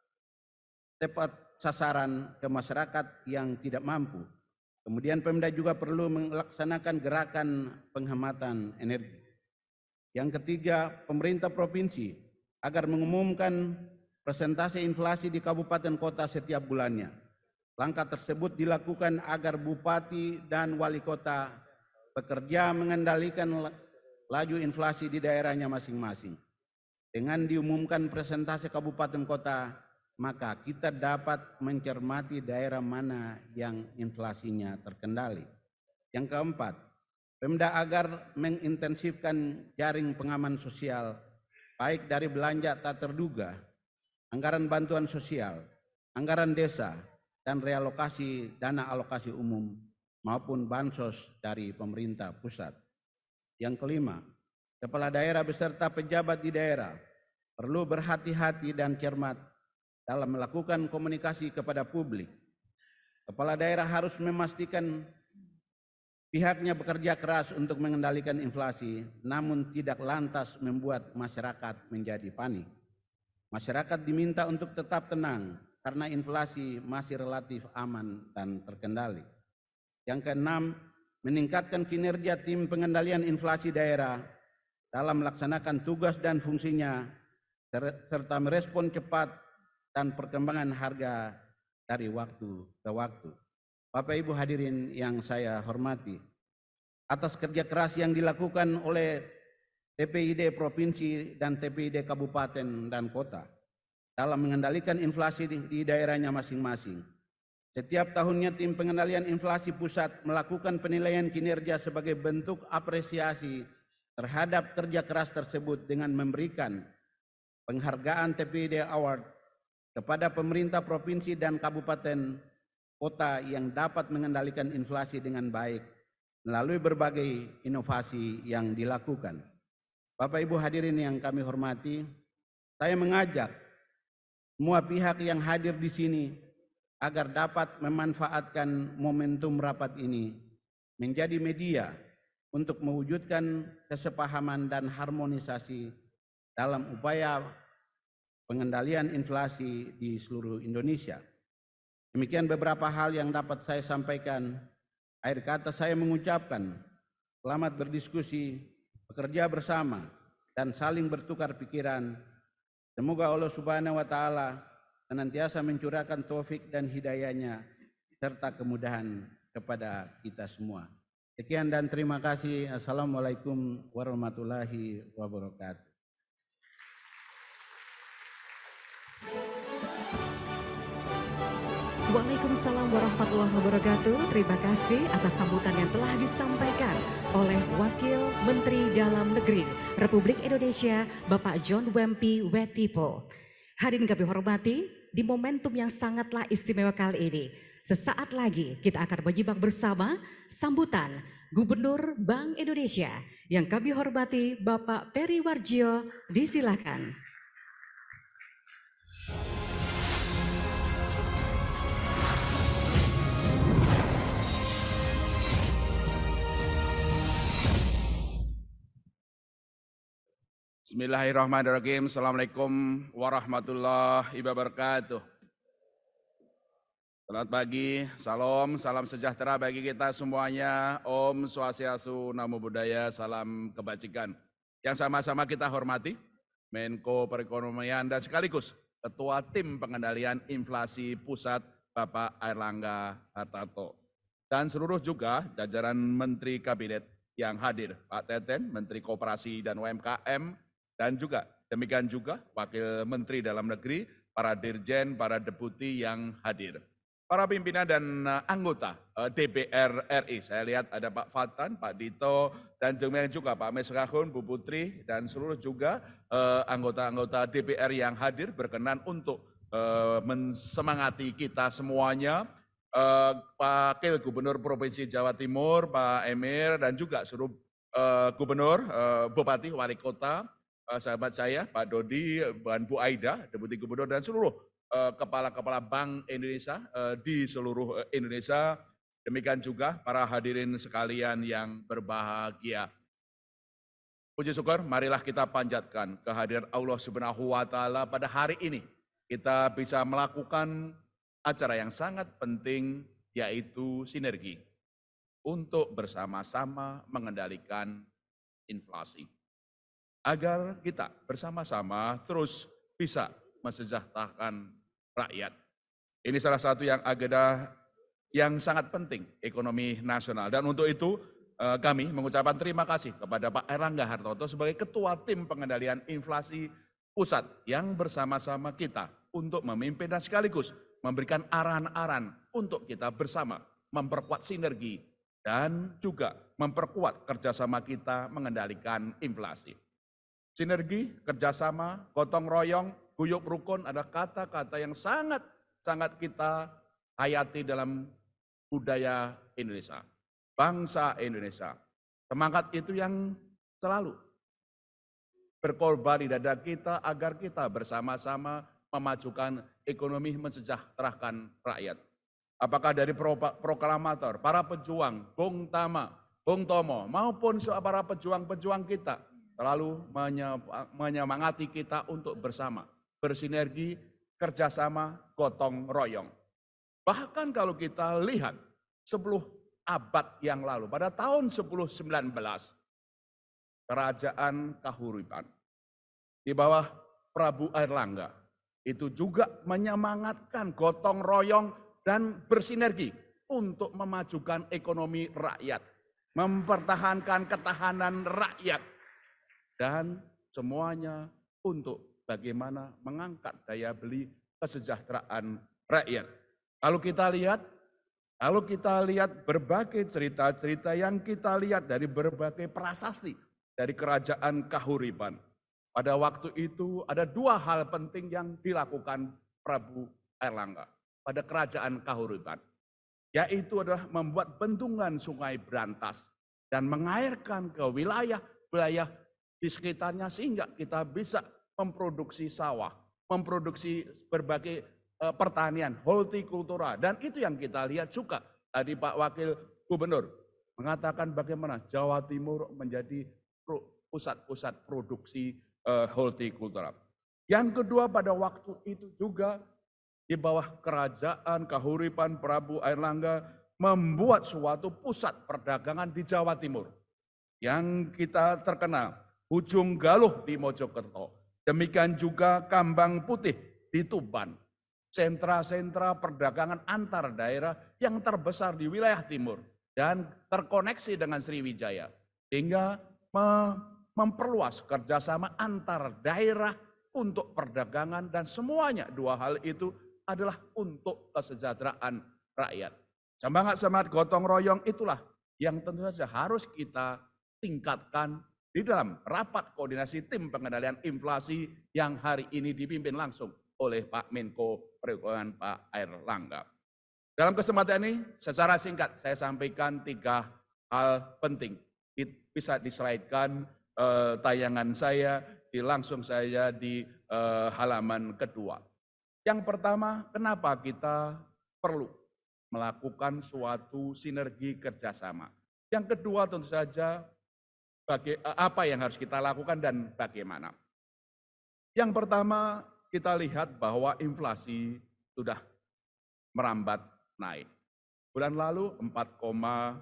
tepat sasaran ke masyarakat yang tidak mampu. Kemudian Pemda juga perlu melaksanakan gerakan penghematan energi. Yang ketiga, pemerintah provinsi agar mengumumkan persentase inflasi di kabupaten kota setiap bulannya. Langkah tersebut dilakukan agar bupati dan wali kota bekerja mengendalikan laju inflasi di daerahnya masing-masing. Dengan diumumkan persentase kabupaten kota, maka kita dapat mencermati daerah mana yang inflasinya terkendali. Yang keempat, Pemda agar mengintensifkan jaring pengaman sosial, baik dari belanja tak terduga, anggaran bantuan sosial, anggaran desa, dan realokasi dana alokasi umum maupun bansos dari pemerintah pusat. Yang kelima, kepala daerah beserta pejabat di daerah perlu berhati-hati dan cermat dalam melakukan komunikasi kepada publik. Kepala daerah harus memastikan pihaknya bekerja keras untuk mengendalikan inflasi, namun tidak lantas membuat masyarakat menjadi panik. Masyarakat diminta untuk tetap tenang karena inflasi masih relatif aman dan terkendali. Yang keenam, meningkatkan kinerja tim pengendalian inflasi daerah dalam melaksanakan tugas dan fungsinya serta merespon cepat dan perkembangan harga dari waktu ke waktu. Bapak Ibu hadirin yang saya hormati, atas kerja keras yang dilakukan oleh T P I D Provinsi dan T P I D Kabupaten dan Kota dalam mengendalikan inflasi di, di daerahnya masing-masing. Setiap tahunnya tim pengendalian inflasi pusat melakukan penilaian kinerja sebagai bentuk apresiasi terhadap kerja keras tersebut dengan memberikan penghargaan T P I D Award kepada pemerintah provinsi dan kabupaten kota yang dapat mengendalikan inflasi dengan baik melalui berbagai inovasi yang dilakukan. Bapak Ibu hadirin yang kami hormati, saya mengajak semua pihak yang hadir di sini agar dapat memanfaatkan momentum rapat ini menjadi media untuk mewujudkan kesepahaman dan harmonisasi dalam upaya pengendalian inflasi di seluruh Indonesia. Demikian beberapa hal yang dapat saya sampaikan. Akhir kata saya mengucapkan selamat berdiskusi, bekerja bersama, dan saling bertukar pikiran. Semoga Allah Subhanahu wa Ta'ala senantiasa mencurahkan taufik dan hidayahnya serta kemudahan kepada kita semua. Sekian dan terima kasih. Assalamualaikum warahmatullahi wabarakatuh. Waalaikumsalam warahmatullahi wabarakatuh. Terima kasih atas sambutan yang telah disampaikan oleh Wakil Menteri Dalam Negeri Republik Indonesia, Bapak John Wempi Wetipo. Hadirin kami hormati, di momentum yang sangatlah istimewa kali ini, sesaat lagi kita akan menyimak bersama sambutan Gubernur Bank Indonesia. Yang kami hormati Bapak Peri Warjio, disilakan. Bismillahirrahmanirrahim. Assalamualaikum warahmatullahi wabarakatuh. Selamat pagi, salam, salam sejahtera bagi kita semuanya. Om Swastiastu, Namo Buddhaya, salam kebajikan. Yang sama-sama kita hormati, Menko Perekonomian dan sekaligus Ketua Tim Pengendalian Inflasi Pusat, Bapak Airlangga Hartarto. Dan seluruh juga jajaran Menteri Kabinet yang hadir, Pak Teten, Menteri Koperasi dan U M K M, dan juga demikian juga Wakil Menteri Dalam Negeri, para dirjen, para deputi yang hadir. Para pimpinan dan anggota D P R R I, saya lihat ada Pak Fatan, Pak Dito, dan juga Pak Mesrahun, Bu Putri, dan seluruh juga anggota-anggota D P R yang hadir berkenan untuk mensemangati kita semuanya. Wakil Gubernur Provinsi Jawa Timur, Pak Emir, dan juga seluruh eh, Gubernur, eh, Bupati, Wali Kota, eh, sahabat saya, Pak Dodi, dan Bu Aida, Deputi Gubernur, dan seluruh eh, kepala-kepala Bank Indonesia eh, di seluruh eh, Indonesia. Demikian juga para hadirin sekalian yang berbahagia. Puji syukur, marilah kita panjatkan kehadiran Allah Subhanahu wa Ta'ala pada hari ini. Kita bisa melakukan acara yang sangat penting, yaitu sinergi untuk bersama-sama mengendalikan inflasi. Agar kita bersama-sama terus bisa mensejahterakan rakyat. Ini salah satu yang agenda yang sangat penting ekonomi nasional. Dan untuk itu kami mengucapkan terima kasih kepada Pak Airlangga Hartarto sebagai Ketua Tim Pengendalian Inflasi Pusat yang bersama-sama kita untuk memimpin dan sekaligus memberikan arahan-arahan untuk kita bersama memperkuat sinergi dan juga memperkuat kerjasama kita mengendalikan inflasi. Sinergi, kerjasama, gotong royong, guyup rukun adalah kata-kata yang sangat-sangat kita hayati dalam budaya Indonesia. Bangsa Indonesia. Semangat itu yang selalu berkorban di dada kita agar kita bersama-sama memajukan ekonomi, mensejahterakan rakyat. Apakah dari pro proklamator, para pejuang, Bung Tama, Bung Tomo, maupun para pejuang-pejuang kita selalu menyemangati kita untuk bersama, bersinergi, kerjasama, gotong royong. Bahkan kalau kita lihat sepuluh abad yang lalu, pada tahun sepuluh sembilan belas, Kerajaan Kahuripan di bawah Prabu Airlangga itu juga menyemangatkan gotong royong dan bersinergi untuk memajukan ekonomi rakyat, mempertahankan ketahanan rakyat, dan semuanya untuk bagaimana mengangkat daya beli kesejahteraan rakyat. Kalau kita lihat Kalau kita lihat berbagai cerita-cerita yang kita lihat dari berbagai prasasti dari Kerajaan Kahuripan. Pada waktu itu ada dua hal penting yang dilakukan Prabu Airlangga pada Kerajaan Kahuripan. Yaitu adalah membuat bendungan Sungai Brantas dan mengairkan ke wilayah-wilayah di sekitarnya sehingga kita bisa memproduksi sawah, memproduksi berbagai pertanian, hortikultura, dan itu yang kita lihat juga tadi Pak Wakil Gubernur mengatakan bagaimana Jawa Timur menjadi pusat-pusat produksi uh, hortikultura. Yang kedua pada waktu itu juga di bawah Kerajaan Kahuripan Prabu Airlangga membuat suatu pusat perdagangan di Jawa Timur yang kita terkenal Ujung Galuh di Mojokerto, demikian juga Kambang Putih di Tuban. Sentra-sentra perdagangan antar daerah yang terbesar di wilayah timur dan terkoneksi dengan Sriwijaya. Hingga memperluas kerjasama antar daerah untuk perdagangan dan semuanya dua hal itu adalah untuk kesejahteraan rakyat. Semangat-semangat gotong royong itulah yang tentu saja harus kita tingkatkan di dalam rapat koordinasi tim pengendalian inflasi yang hari ini dipimpin langsung oleh Pak Menko Perekonomian Pak Airlangga. Dalam kesempatan ini secara singkat saya sampaikan tiga hal penting. Bisa dislaidkan eh, tayangan saya, di langsung saya di eh, halaman kedua. Yang pertama, kenapa kita perlu melakukan suatu sinergi kerjasama. Yang kedua tentu saja baga- apa yang harus kita lakukan dan bagaimana. Yang pertama, kita lihat bahwa inflasi sudah merambat naik. Bulan lalu empat koma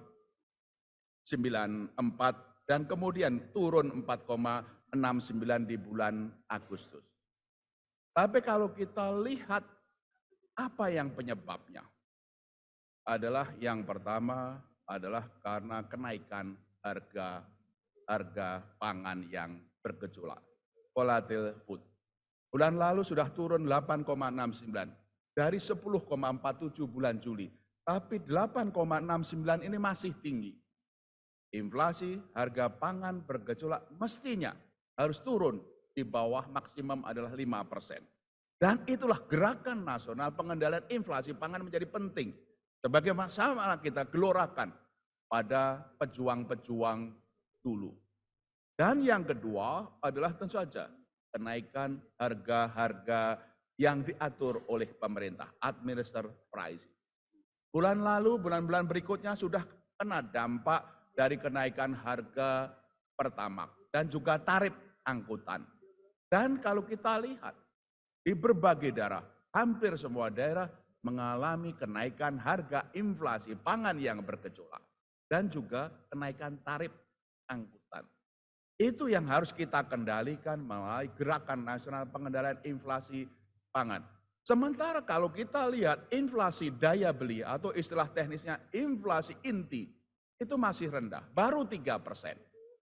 sembilan empat dan kemudian turun empat koma enam sembilan di bulan Agustus. Tapi kalau kita lihat apa yang penyebabnya, adalah yang pertama adalah karena kenaikan harga harga pangan yang bergejolak, volatile food. Bulan lalu sudah turun delapan koma enam sembilan dari sepuluh koma empat tujuh bulan Juli. Tapi delapan koma enam sembilan ini masih tinggi. Inflasi harga pangan bergejolak mestinya harus turun di bawah maksimum adalah lima persen. Dan itulah gerakan nasional pengendalian inflasi pangan menjadi penting. Sebagai masalah kita gelorakan pada pejuang-pejuang dulu. Dan yang kedua adalah tentu saja kenaikan harga-harga yang diatur oleh pemerintah, administer price. Bulan lalu, bulan-bulan berikutnya sudah kena dampak dari kenaikan harga Pertamax dan juga tarif angkutan. Dan kalau kita lihat di berbagai daerah, hampir semua daerah mengalami kenaikan harga inflasi pangan yang bergejolak dan juga kenaikan tarif angkutan. Itu yang harus kita kendalikan melalui Gerakan Nasional Pengendalian Inflasi Pangan. Sementara kalau kita lihat inflasi daya beli atau istilah teknisnya inflasi inti itu masih rendah, baru tiga persen.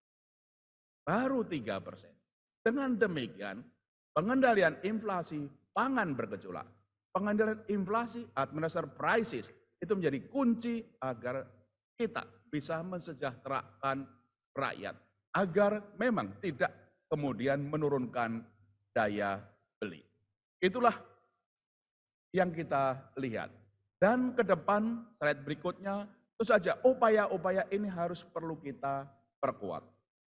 Baru tiga persen. Dengan demikian pengendalian inflasi pangan bergejolak, pengendalian inflasi administer prices itu menjadi kunci agar kita bisa mensejahterakan rakyat. Agar memang tidak kemudian menurunkan daya beli. Itulah yang kita lihat. Dan ke depan, slide berikutnya, tentu saja upaya-upaya ini harus perlu kita perkuat.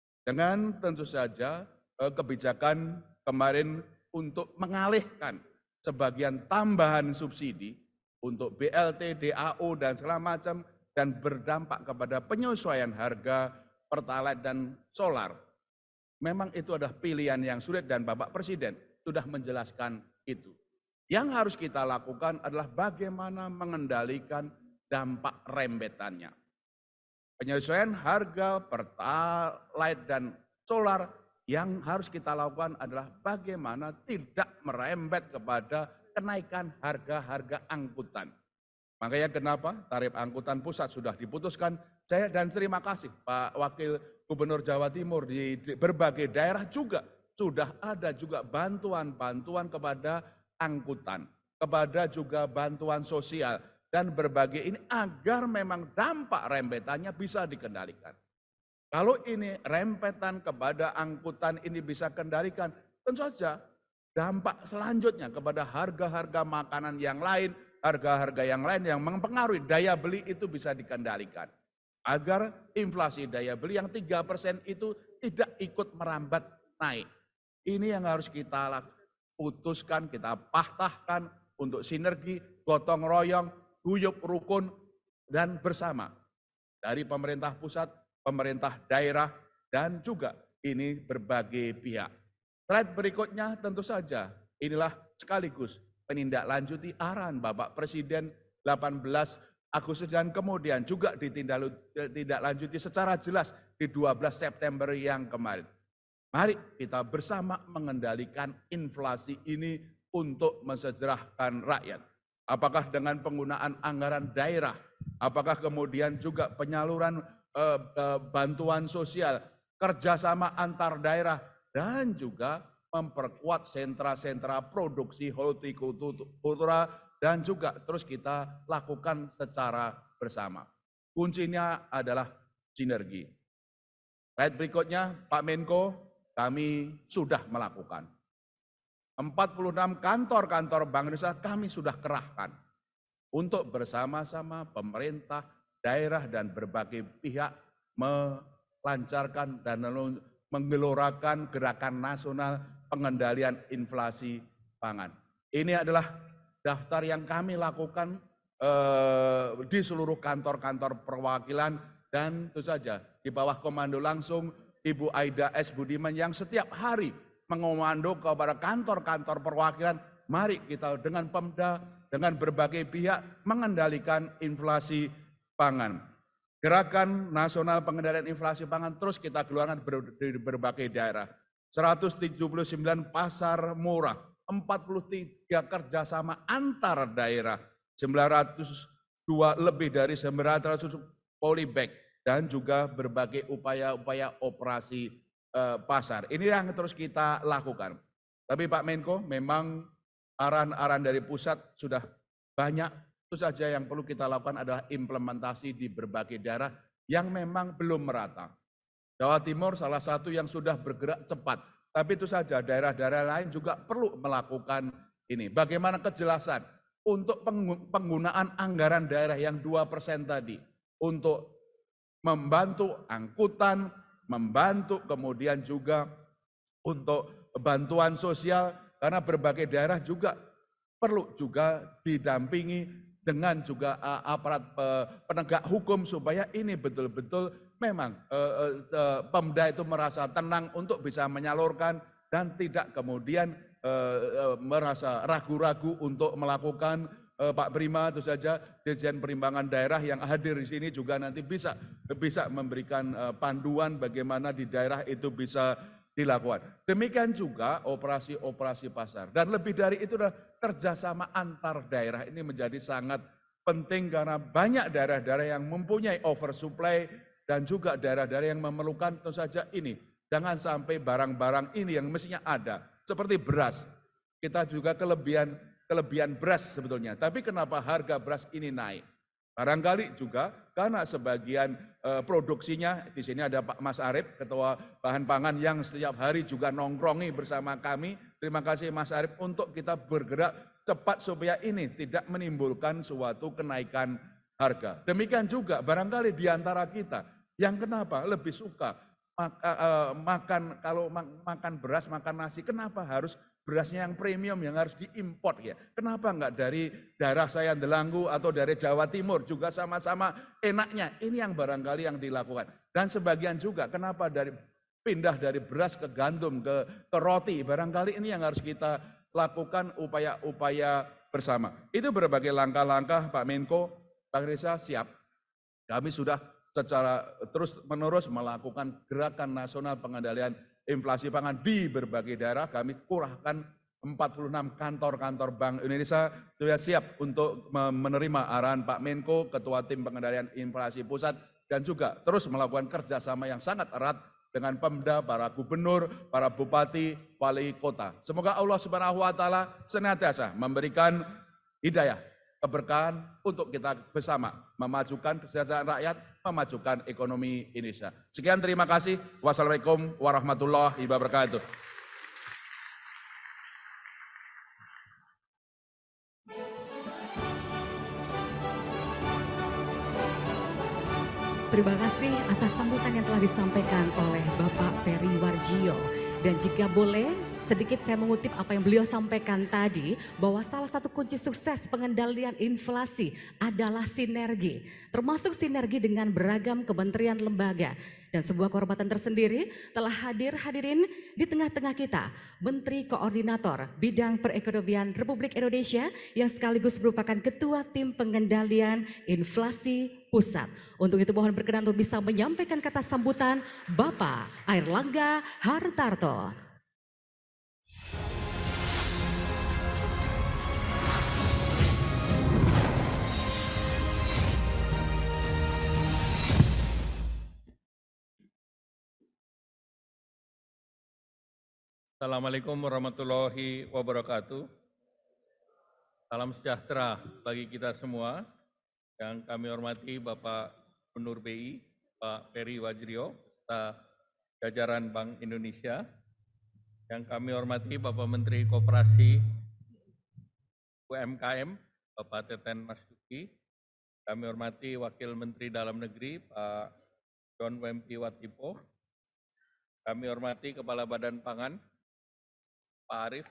Dengan tentu saja kebijakan kemarin untuk mengalihkan sebagian tambahan subsidi untuk B L T, D A O, dan segala macam, dan berdampak kepada penyesuaian harga Pertalite dan solar. Memang itu adalah pilihan yang sulit dan Bapak Presiden sudah menjelaskan itu. Yang harus kita lakukan adalah bagaimana mengendalikan dampak rembetannya. Penyesuaian harga Pertalite dan solar yang harus kita lakukan adalah bagaimana tidak merembet kepada kenaikan harga-harga angkutan. Makanya kenapa tarif angkutan pusat sudah diputuskan. Saya dan terima kasih Pak Wakil Gubernur Jawa Timur di berbagai daerah juga sudah ada juga bantuan-bantuan kepada angkutan, kepada juga bantuan sosial dan berbagai ini agar memang dampak rembetannya bisa dikendalikan. Kalau ini rempetan kepada angkutan ini bisa kendalikan, tentu saja dampak selanjutnya kepada harga-harga makanan yang lain, harga-harga yang lain yang mempengaruhi daya beli itu bisa dikendalikan. Agar inflasi daya beli yang tiga persen itu tidak ikut merambat naik. Ini yang harus kita lakukan. Putuskan, kita patahkan untuk sinergi, gotong royong, guyup rukun, dan bersama. Dari pemerintah pusat, pemerintah daerah, dan juga ini berbagai pihak. Slide berikutnya tentu saja, inilah sekaligus menindaklanjuti arahan Bapak Presiden delapan belas Agustus dan kemudian juga ditindaklanjuti secara jelas di dua belas September yang kemarin. Mari kita bersama mengendalikan inflasi ini untuk mensejahterakan rakyat. Apakah dengan penggunaan anggaran daerah, apakah kemudian juga penyaluran eh, eh, bantuan sosial, kerjasama antar daerah, dan juga memperkuat sentra-sentra produksi hortikultura, dan juga terus kita lakukan secara bersama. Kuncinya adalah sinergi. Slide berikutnya, Pak Menko, kami sudah melakukan. empat puluh enam kantor-kantor Bank Indonesia kami sudah kerahkan untuk bersama-sama pemerintah, daerah, dan berbagai pihak melancarkan dan menggelorakan Gerakan Nasional Pengendalian Inflasi Pangan. Ini adalah daftar yang kami lakukan eh, di seluruh kantor-kantor perwakilan dan tentu saja di bawah komando langsung Ibu Aida S. Budiman yang setiap hari mengomando kepada kantor-kantor perwakilan, mari kita dengan Pemda, dengan berbagai pihak mengendalikan inflasi pangan. Gerakan Nasional Pengendalian Inflasi Pangan terus kita keluarkan di berbagai daerah. seratus tujuh puluh sembilan pasar murah, empat puluh tiga kerjasama antar daerah, sembilan ratus dua lebih dari sembilan ratus polybag, dan juga berbagai upaya-upaya operasi eh, pasar. Ini yang terus kita lakukan. Tapi Pak Menko, memang arahan-arahan dari pusat sudah banyak. Itu saja yang perlu kita lakukan adalah implementasi di berbagai daerah yang memang belum merata. Jawa Timur salah satu yang sudah bergerak cepat. Tapi itu saja daerah-daerah lain juga perlu melakukan ini. Bagaimana kejelasan untuk penggunaan anggaran daerah yang dua persen tadi. Untuk membantu angkutan, membantu kemudian juga untuk bantuan sosial, karena berbagai daerah juga perlu juga didampingi dengan juga aparat penegak hukum supaya ini betul-betul memang Pemda itu merasa tenang untuk bisa menyalurkan dan tidak kemudian merasa ragu-ragu untuk melakukan. Pak Prima itu saja Dirjen Perimbangan Daerah yang hadir di sini juga nanti bisa bisa memberikan panduan bagaimana di daerah itu bisa dilakukan. Demikian juga operasi-operasi pasar. Dan lebih dari itu adalah kerjasama antar daerah ini menjadi sangat penting karena banyak daerah-daerah yang mempunyai oversupply dan juga daerah-daerah yang memerlukan tentu saja ini. Jangan sampai barang-barang ini yang mestinya ada, seperti beras. Kita juga kelebihan kelebihan beras sebetulnya. Tapi kenapa harga beras ini naik? Barangkali juga karena sebagian e, produksinya, di sini ada Pak Mas Arief, Ketua Bahan Pangan yang setiap hari juga nongkrongi bersama kami. Terima kasih Mas Arief untuk kita bergerak cepat supaya ini tidak menimbulkan suatu kenaikan harga. Demikian juga barangkali di antara kita yang kenapa lebih suka maka, e, makan, kalau makan beras, makan nasi, kenapa harus berasnya yang premium yang harus diimport ya? Kenapa enggak dari daerah saya Delanggu atau dari Jawa Timur juga sama-sama enaknya? Ini yang barangkali yang dilakukan. Dan sebagian juga kenapa dari pindah dari beras ke gandum ke, ke roti? Barangkali ini yang harus kita lakukan upaya-upaya bersama. Itu berbagai langkah-langkah Pak Menko, Pak Reza siap. Kami sudah secara terus-menerus melakukan gerakan nasional pengendalian inflasi pangan di berbagai daerah. Kami kurahkan empat puluh enam kantor-kantor Bank Indonesia sudah siap untuk menerima arahan Pak Menko, Ketua Tim Pengendalian Inflasi Pusat, dan juga terus melakukan kerjasama yang sangat erat dengan Pemda, para gubernur, para bupati, wali kota. Semoga Allah Subhanahu wa Ta'ala senantiasa memberikan hidayah, keberkahan untuk kita bersama memajukan kesejahteraan rakyat, memajukan ekonomi Indonesia. Sekian, terima kasih. Wassalamualaikum warahmatullahi wabarakatuh. Terima kasih atas sambutan yang telah disampaikan oleh Bapak Peri Warjio. Dan jika boleh, sedikit saya mengutip apa yang beliau sampaikan tadi, bahwa salah satu kunci sukses pengendalian inflasi adalah sinergi, termasuk sinergi dengan beragam kementerian lembaga. Dan sebuah kehormatan tersendiri telah hadir hadirin di tengah-tengah kita, Menteri Koordinator Bidang Perekonomian Republik Indonesia yang sekaligus merupakan Ketua Tim Pengendalian Inflasi Pusat. Untuk itu mohon berkenan untuk bisa menyampaikan kata sambutan Bapak Airlangga Hartarto. Assalamualaikum warahmatullahi wabarakatuh. Salam sejahtera bagi kita semua. Yang kami hormati Bapak Gubernur B I, Pak Peri Warjio, serta jajaran Bank Indonesia. Yang kami hormati Bapak Menteri Koperasi U M K M, Bapak Teten Mas Duki. Kami hormati Wakil Menteri Dalam Negeri, Pak John Wempi Watipo. Kami hormati Kepala Badan Pangan, Pak Arief.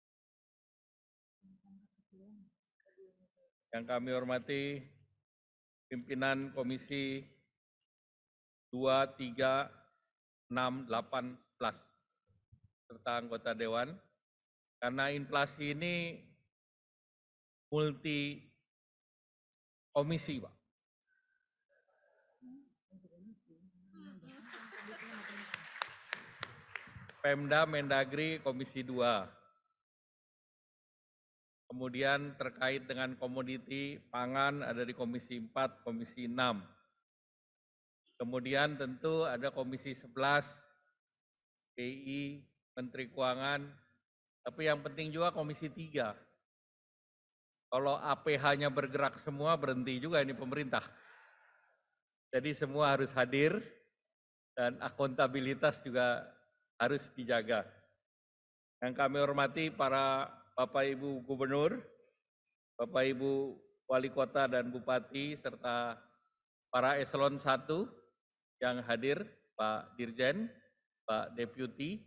Yang kami hormati pimpinan Komisi dua, tiga, enam, delapan belas, serta anggota Dewan. Karena inflasi ini multi komisi, Pak. Pemda, Mendagri, Komisi dua. Kemudian terkait dengan komoditi pangan ada di Komisi empat, Komisi enam. Kemudian tentu ada Komisi sebelas, B I, Menteri Keuangan, tapi yang penting juga Komisi tiga. Kalau A P H-nya bergerak semua, berhenti juga ini pemerintah. Jadi semua harus hadir dan akuntabilitas juga harus dijaga. Yang kami hormati para Bapak Ibu Gubernur, Bapak Ibu Wali Kota dan Bupati, serta para eselon satu yang hadir, Pak Dirjen, Pak Deputi.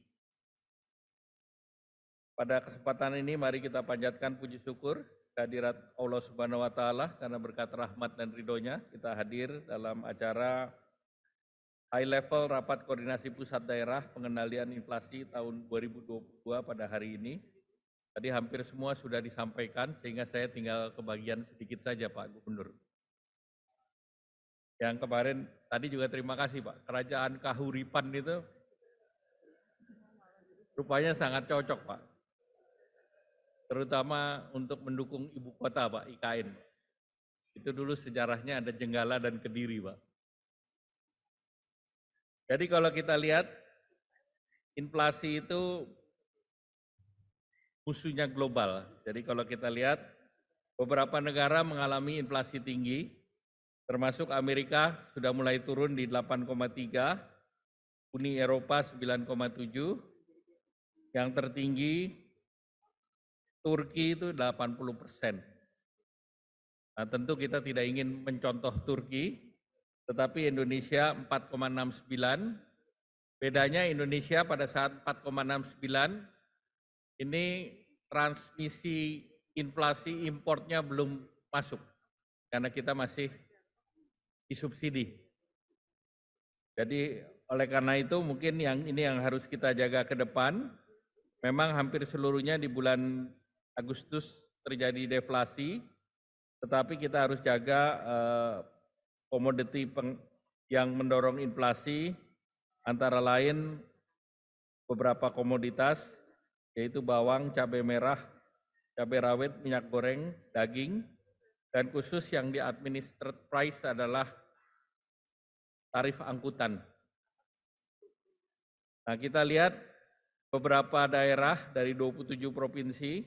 Pada kesempatan ini mari kita panjatkan puji syukur kehadirat Allah Subhanahu wa Ta'ala karena berkat rahmat dan ridhonya kita hadir dalam acara high level rapat koordinasi pusat daerah pengendalian inflasi tahun dua ribu dua puluh dua pada hari ini. Tadi hampir semua sudah disampaikan sehingga saya tinggal kebagian sedikit saja Pak Gubernur. Yang kemarin tadi juga terima kasih Pak, Kerajaan Kahuripan itu rupanya sangat cocok Pak. Terutama untuk mendukung ibu kota Pak, I K N. Itu dulu sejarahnya ada Jenggala dan Kediri Pak. Jadi kalau kita lihat inflasi itu musuhnya global. Jadi kalau kita lihat beberapa negara mengalami inflasi tinggi, termasuk Amerika sudah mulai turun di delapan koma tiga, Uni Eropa sembilan koma tujuh, yang tertinggi Turki itu delapan puluh persen. Nah, tentu kita tidak ingin mencontoh Turki, tetapi Indonesia empat koma enam sembilan. Bedanya Indonesia pada saat empat koma enam sembilan, ini transmisi inflasi importnya belum masuk, karena kita masih disubsidi. Jadi oleh karena itu mungkin yang ini yang harus kita jaga ke depan. Memang hampir seluruhnya di bulan Agustus terjadi deflasi, tetapi kita harus jaga eh, komoditi yang mendorong inflasi, antara lain beberapa komoditas, yaitu bawang, cabai merah, cabai rawit, minyak goreng, daging, dan khusus yang di administered price adalah tarif angkutan. Nah, kita lihat beberapa daerah dari dua puluh tujuh provinsi,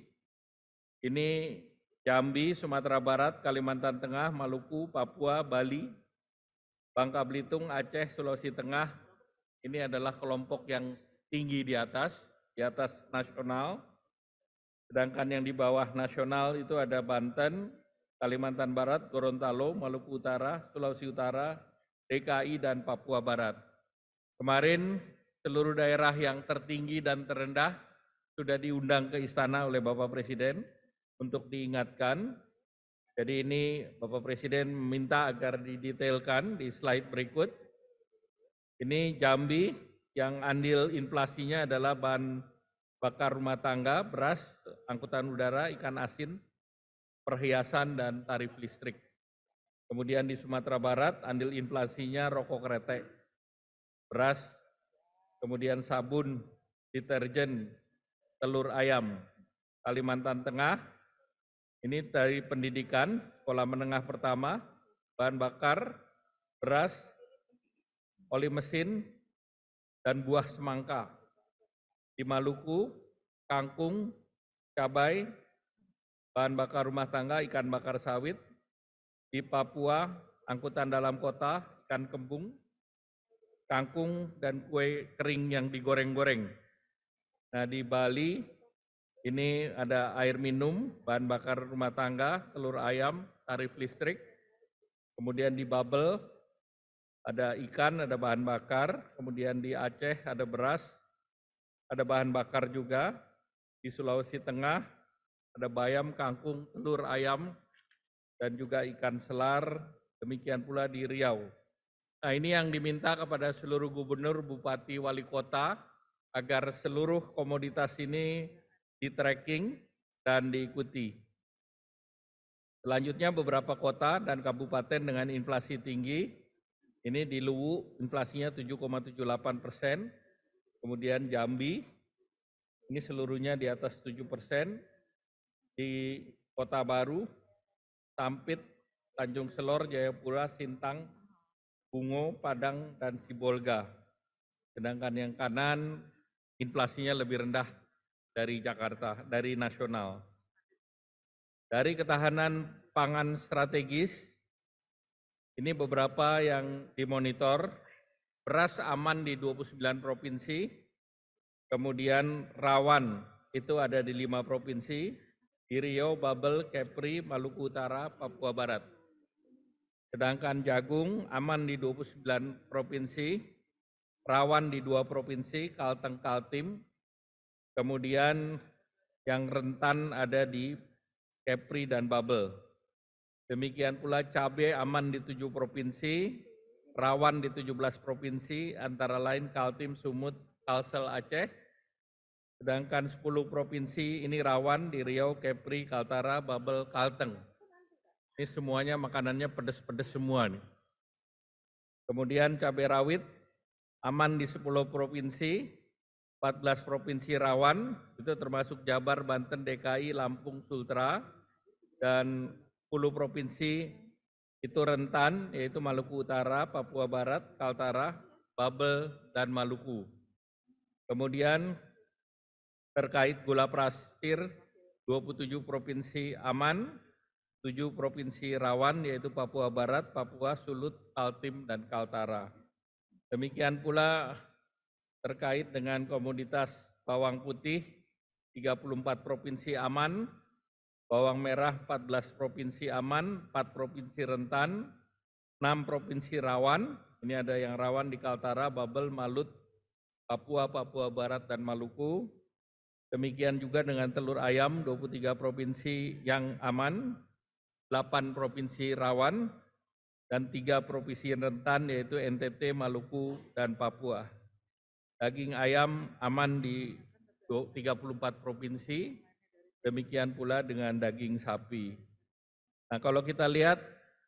ini Jambi, Sumatera Barat, Kalimantan Tengah, Maluku, Papua, Bali, Bangka Belitung, Aceh, Sulawesi Tengah, ini adalah kelompok yang tinggi di atas, di atas nasional, sedangkan yang di bawah nasional itu ada Banten, Kalimantan Barat, Gorontalo, Maluku Utara, Sulawesi Utara, D K I, dan Papua Barat. Kemarin seluruh daerah yang tertinggi dan terendah sudah diundang ke istana oleh Bapak Presiden untuk diingatkan. Jadi ini Bapak Presiden meminta agar didetailkan di slide berikut. Ini Jambi yang andil inflasinya adalah bahan bakar rumah tangga, beras, angkutan udara, ikan asin, perhiasan, dan tarif listrik. Kemudian di Sumatera Barat andil inflasinya rokok kretek, beras, kemudian sabun, deterjen, telur ayam. Kalimantan Tengah, ini dari pendidikan, sekolah menengah pertama, bahan bakar, beras, oli mesin, dan buah semangka. Di Maluku, kangkung, cabai, bahan bakar rumah tangga, ikan bakar sawit. Di Papua, angkutan dalam kota, ikan kembung, kangkung, dan kue kering yang digoreng-goreng. Nah, di Bali, ini ada air minum, bahan bakar rumah tangga, telur ayam, tarif listrik. Kemudian di Babel, ada ikan, ada bahan bakar. Kemudian di Aceh ada beras, ada bahan bakar juga. Di Sulawesi Tengah ada bayam, kangkung, telur ayam, dan juga ikan selar. Demikian pula di Riau. Nah, ini yang diminta kepada seluruh gubernur, bupati, wali kota, agar seluruh komoditas ini di-tracking dan diikuti. Selanjutnya beberapa kota dan kabupaten dengan inflasi tinggi. Ini di Luwu inflasinya tujuh koma tujuh delapan persen, kemudian Jambi, ini seluruhnya di atas tujuh persen, di Kota Baru, Sampit, Tanjung Selor, Jayapura, Sintang, Bungo, Padang, dan Sibolga. Sedangkan yang kanan inflasinya lebih rendah dari Jakarta, dari nasional. Dari ketahanan pangan strategis, ini beberapa yang dimonitor, beras aman di dua puluh sembilan provinsi, kemudian rawan itu ada di lima provinsi, di Riau, Babel, Kepri, Maluku Utara, Papua Barat. Sedangkan jagung aman di dua puluh sembilan provinsi, rawan di dua provinsi, Kalteng, Kaltim. Kemudian yang rentan ada di Kepri dan Babel. Demikian pula cabai aman di tujuh provinsi, rawan di tujuh belas provinsi, antara lain Kaltim, Sumut, Kalsel, Aceh. Sedangkan sepuluh provinsi ini rawan di Riau, Kepri, Kaltara, Babel, Kalteng. Ini semuanya makanannya pedas-pedas semua nih. Kemudian cabai rawit aman di sepuluh provinsi, empat belas provinsi rawan, itu termasuk Jabar, Banten, D K I, Lampung, Sultra, dan sepuluh provinsi itu rentan, yaitu Maluku Utara, Papua Barat, Kaltara, Babel, dan Maluku. Kemudian terkait gula pasir, dua puluh tujuh provinsi aman, tujuh provinsi rawan, yaitu Papua Barat, Papua, Sulut, Kaltim, dan Kaltara. Demikian pula terkait dengan komoditas bawang putih, tiga puluh empat provinsi aman, bawang merah empat belas provinsi aman, empat provinsi rentan, enam provinsi rawan, ini ada yang rawan di Kaltara, Babel, Malut, Papua, Papua Barat, dan Maluku. Demikian juga dengan telur ayam, dua puluh tiga provinsi yang aman, delapan provinsi rawan, dan tiga provinsi rentan yaitu N T T, Maluku, dan Papua. Daging ayam aman di tiga puluh empat provinsi, demikian pula dengan daging sapi. Nah, kalau kita lihat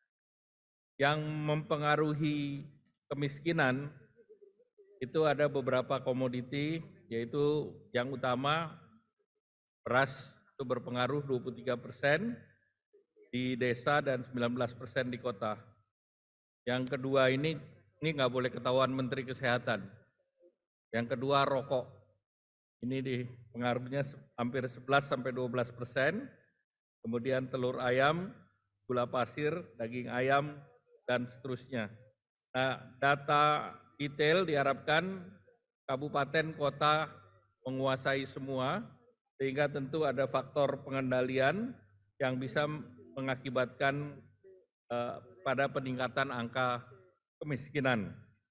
yang mempengaruhi kemiskinan, itu ada beberapa komoditi, yaitu yang utama beras itu berpengaruh dua puluh tiga persen di desa dan sembilan belas persen di kota. Yang kedua ini, ini nggak boleh ketahuan Menteri Kesehatan. Yang kedua rokok, ini di pengaruhnya hampir sebelas sampai dua belas persen. Kemudian telur ayam, gula pasir, daging ayam, dan seterusnya. Nah, data detail diharapkan kabupaten kota menguasai semua, sehingga tentu ada faktor pengendalian yang bisa mengakibatkan uh, pada peningkatan angka kemiskinan.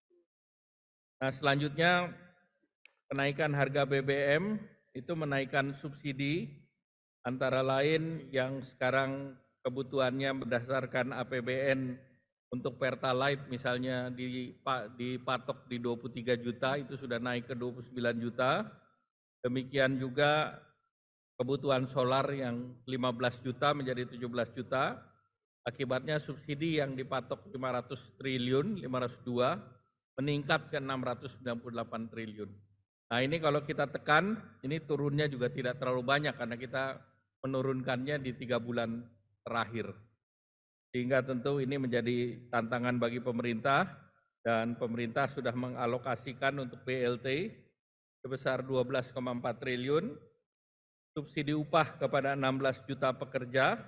Nah, selanjutnya kenaikan harga B B M itu menaikkan subsidi, antara lain yang sekarang kebutuhannya berdasarkan A P B N untuk Pertalite misalnya dipatok di dua puluh tiga juta, itu sudah naik ke dua puluh sembilan juta. Demikian juga kebutuhan solar yang lima belas juta menjadi tujuh belas juta. Akibatnya subsidi yang dipatok lima ratus triliun, lima ratus dua, meningkat ke enam ratus sembilan puluh delapan triliun. Nah, ini kalau kita tekan, ini turunnya juga tidak terlalu banyak karena kita menurunkannya di tiga bulan terakhir. Sehingga tentu ini menjadi tantangan bagi pemerintah, dan pemerintah sudah mengalokasikan untuk B L T sebesar dua belas koma empat triliun, subsidi upah kepada enam belas juta pekerja,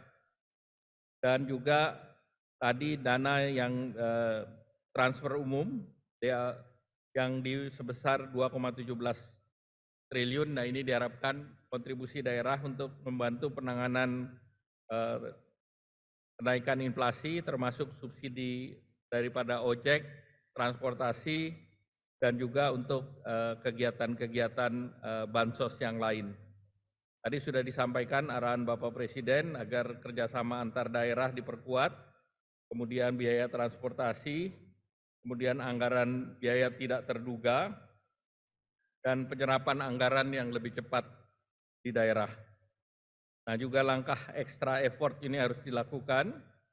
dan juga tadi dana yang eh, transfer umum ya, yang di sebesar dua koma satu tujuh triliun. Nah, ini diharapkan kontribusi daerah untuk membantu penanganan eh, kenaikan inflasi, termasuk subsidi daripada ojek, transportasi, dan juga untuk eh, kegiatan-kegiatan eh, bansos yang lain. Tadi sudah disampaikan arahan Bapak Presiden agar kerjasama antar daerah diperkuat, kemudian biaya transportasi, kemudian anggaran biaya tidak terduga, dan penyerapan anggaran yang lebih cepat di daerah. Nah, juga langkah extra effort ini harus dilakukan,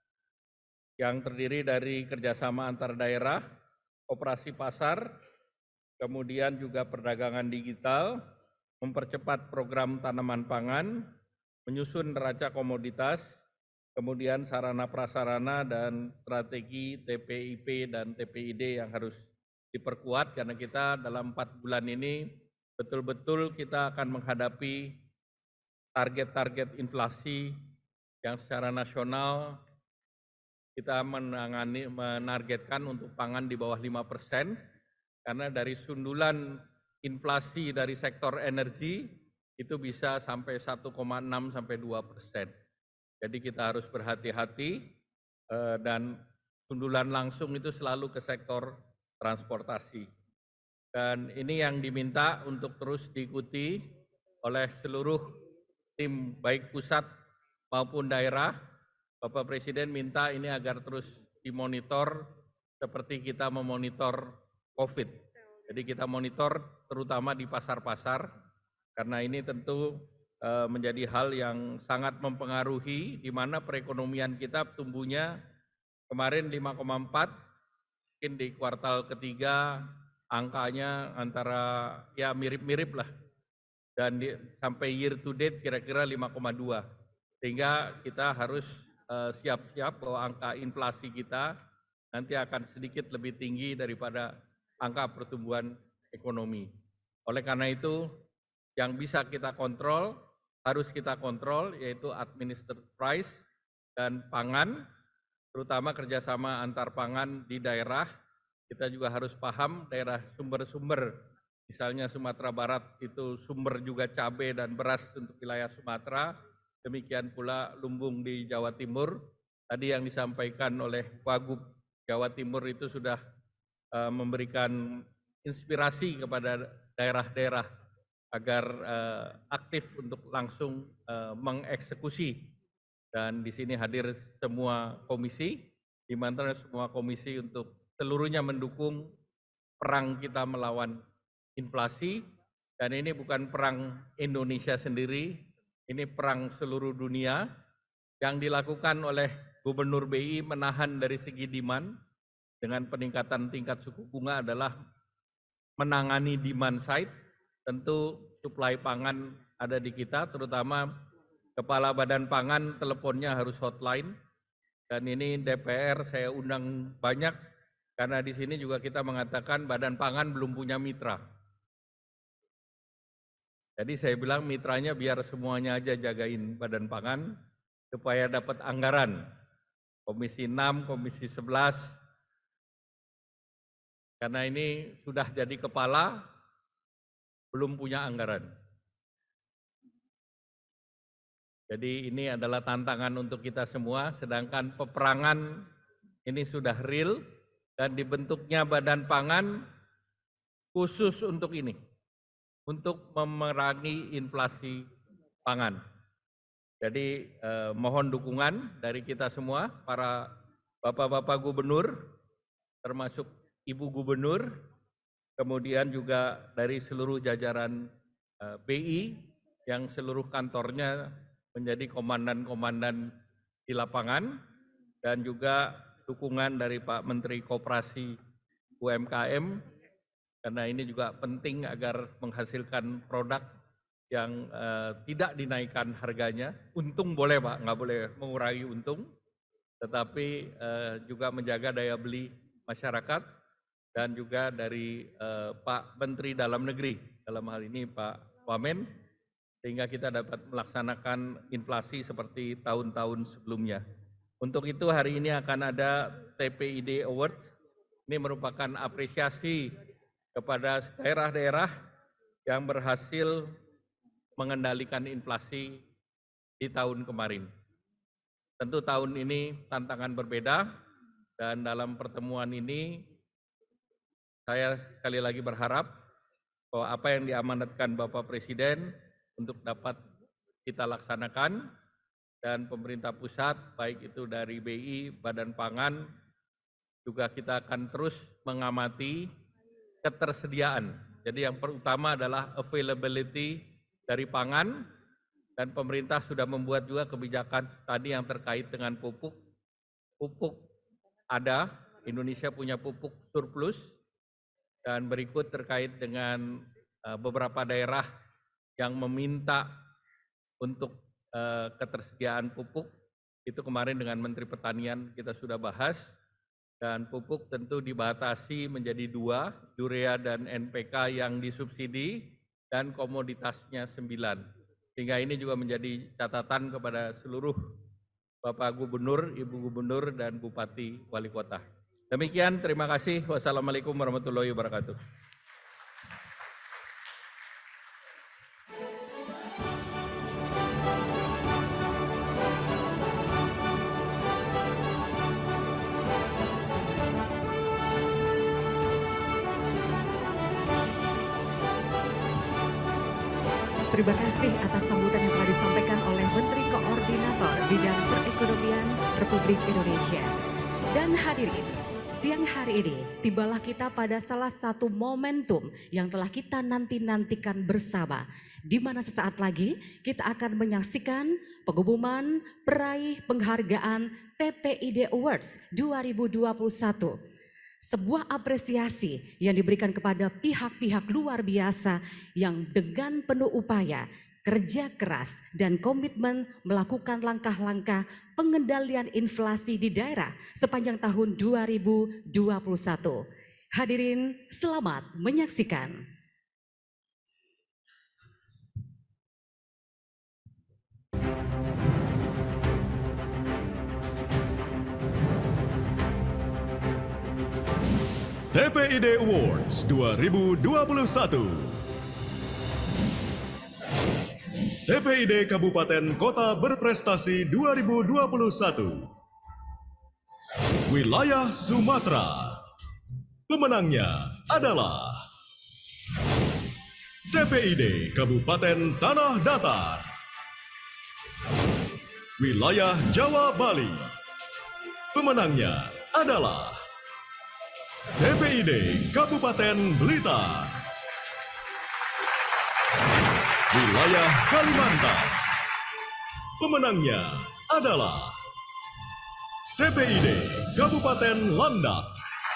yang terdiri dari kerjasama antar daerah, operasi pasar, kemudian juga perdagangan digital, mempercepat program tanaman pangan, menyusun neraca komoditas, kemudian sarana prasarana dan strategi T P I P dan T P I D yang harus diperkuat, karena kita dalam empat bulan ini betul-betul kita akan menghadapi target-target inflasi yang secara nasional kita menangani, menargetkan untuk pangan di bawah lima persen, karena dari sundulan inflasi dari sektor energi itu bisa sampai satu koma enam sampai dua persen. Jadi kita harus berhati-hati, dan sundulan langsung itu selalu ke sektor transportasi. Dan ini yang diminta untuk terus diikuti oleh seluruh tim baik pusat maupun daerah. Bapak Presiden minta ini agar terus dimonitor seperti kita memonitor COVID. Jadi kita monitor terutama di pasar-pasar karena ini tentu eh, menjadi hal yang sangat mempengaruhi di mana perekonomian kita tumbuhnya kemarin lima koma empat, mungkin di kuartal ketiga angkanya antara ya mirip-mirip lah, dan di, sampai year to date kira-kira lima koma dua, sehingga kita harus uh, siap-siap bahwa angka inflasi kita nanti akan sedikit lebih tinggi daripada angka pertumbuhan ekonomi. Oleh karena itu yang bisa kita kontrol, harus kita kontrol, yaitu administered price dan pangan, terutama kerjasama antar pangan di daerah. Kita juga harus paham daerah sumber-sumber, misalnya Sumatera Barat itu sumber juga cabai dan beras untuk wilayah Sumatera, demikian pula lumbung di Jawa Timur. Tadi yang disampaikan oleh Wagub Jawa Timur itu sudah uh, memberikan inspirasi kepada daerah-daerah agar uh, aktif untuk langsung uh, mengeksekusi. Dan di sini hadir semua komisi, di mana semua komisi untuk seluruhnya mendukung perang kita melawan inflasi, dan ini bukan perang Indonesia sendiri, ini perang seluruh dunia yang dilakukan oleh Gubernur B I menahan dari segi demand dengan peningkatan tingkat suku bunga adalah menangani demand side. Tentu suplai pangan ada di kita, terutama Kepala Badan Pangan teleponnya harus hotline, dan ini D P R saya undang banyak. Karena di sini juga kita mengatakan Badan Pangan belum punya mitra. Jadi saya bilang mitranya biar semuanya aja jagain Badan Pangan supaya dapat anggaran. Komisi enam, Komisi sebelas. Karena ini sudah jadi kepala, belum punya anggaran. Jadi ini adalah tantangan untuk kita semua, sedangkan peperangan ini sudah real, dan dibentuknya Badan Pangan khusus untuk ini, untuk memerangi inflasi pangan. Jadi eh, mohon dukungan dari kita semua, para Bapak-Bapak Gubernur, termasuk Ibu Gubernur, kemudian juga dari seluruh jajaran eh, B I yang seluruh kantornya menjadi komandan-komandan di lapangan, dan juga dukungan dari Pak Menteri Koperasi U M K M, karena ini juga penting agar menghasilkan produk yang uh, tidak dinaikkan harganya. Untung boleh Pak, nggak boleh mengurangi untung, tetapi uh, juga menjaga daya beli masyarakat, dan juga dari uh, Pak Menteri Dalam Negeri, dalam hal ini Pak Wamen, sehingga kita dapat melaksanakan inflasi seperti tahun-tahun sebelumnya. Untuk itu hari ini akan ada T P I D Award. Ini merupakan apresiasi kepada daerah-daerah yang berhasil mengendalikan inflasi di tahun kemarin. Tentu tahun ini tantangan berbeda, dan dalam pertemuan ini saya sekali lagi berharap bahwa apa yang diamanatkan Bapak Presiden untuk dapat kita laksanakan, dan pemerintah pusat, baik itu dari B I, Badan Pangan, juga kita akan terus mengamati ketersediaan. Jadi yang pertama adalah availability dari pangan, dan pemerintah sudah membuat juga kebijakan tadi yang terkait dengan pupuk. Pupuk ada, Indonesia punya pupuk surplus, dan berikut terkait dengan beberapa daerah yang meminta untuk ketersediaan pupuk, itu kemarin dengan Menteri Pertanian kita sudah bahas, dan pupuk tentu dibatasi menjadi dua, urea dan N P K yang disubsidi, dan komoditasnya sembilan. Sehingga ini juga menjadi catatan kepada seluruh Bapak Gubernur, Ibu Gubernur, dan Bupati Wali Kota. Demikian, terima kasih. Wassalamualaikum warahmatullahi wabarakatuh. Terima kasih atas sambutan yang telah disampaikan oleh Menteri Koordinator Bidang Perekonomian Republik Indonesia. Dan hadirin, siang hari ini tibalah kita pada salah satu momentum yang telah kita nanti-nantikan bersama, di mana sesaat lagi kita akan menyaksikan pengumuman peraih penghargaan T P I D Awards dua ribu dua puluh satu. Sebuah apresiasi yang diberikan kepada pihak-pihak luar biasa yang dengan penuh upaya, kerja keras, dan komitmen melakukan langkah-langkah pengendalian inflasi di daerah sepanjang tahun dua ribu dua puluh satu. Hadirin, selamat menyaksikan. T P I D Awards dua ribu dua puluh satu. T P I D Kabupaten Kota Berprestasi dua ribu dua puluh satu. Wilayah Sumatera. Pemenangnya adalah T P I D Kabupaten Tanah Datar. Wilayah Jawa Bali. Pemenangnya adalah T P I D Kabupaten Blitar. Wilayah Kalimantan. Pemenangnya adalah T P I D Kabupaten Landak.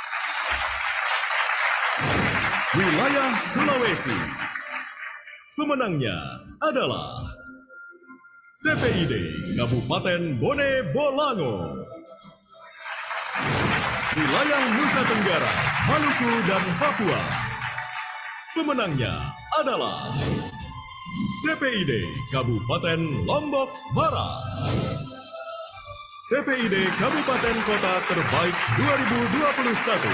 Wilayah Sulawesi. Pemenangnya adalah T P I D Kabupaten Bone Bolango. Wilayah Nusa Tenggara, Maluku, dan Papua. Pemenangnya adalah T P I D Kabupaten Lombok Barat. T P I D Kabupaten Kota Terbaik dua ribu dua puluh satu.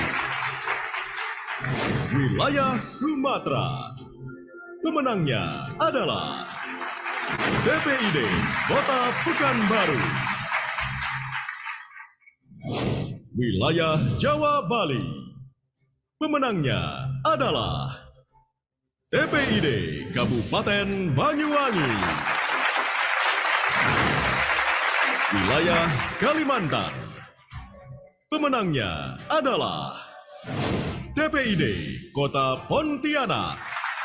Wilayah Sumatera. Pemenangnya adalah T P I D Kota Pekanbaru. Wilayah Jawa Bali. Pemenangnya adalah T P I D Kabupaten Banyuwangi. Wilayah Kalimantan. Pemenangnya adalah T P I D Kota Pontianak.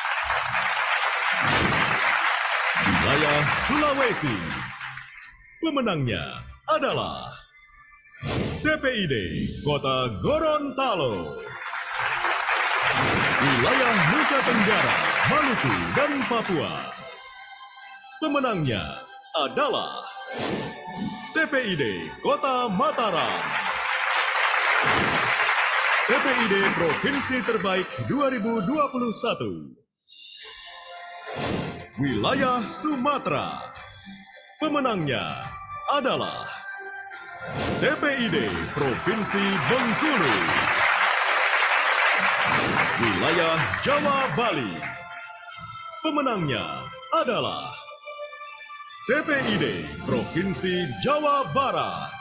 Wilayah Sulawesi. Pemenangnya adalah T P I D Kota Gorontalo. Wilayah Nusa Tenggara, Maluku, dan Papua. Pemenangnya adalah T P I D Kota Mataram. T P I D Provinsi Terbaik dua ribu dua puluh satu. Wilayah Sumatera. Pemenangnya adalah T P I D Provinsi Bengkulu. Wilayah Jawa Bali. Pemenangnya adalah T P I D Provinsi Jawa Barat.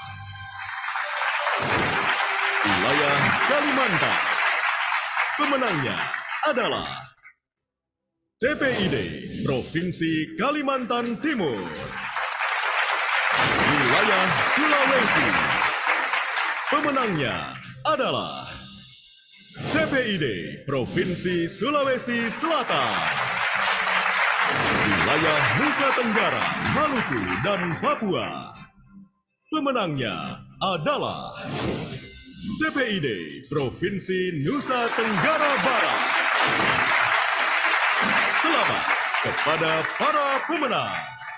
Wilayah Kalimantan. Pemenangnya adalah T P I D Provinsi Kalimantan Timur. Wilayah Sulawesi. Pemenangnya adalah T P I D Provinsi Sulawesi Selatan. Wilayah Nusa Tenggara, Maluku, dan Papua. Pemenangnya adalah T P I D Provinsi Nusa Tenggara Barat. Selamat kepada para pemenang.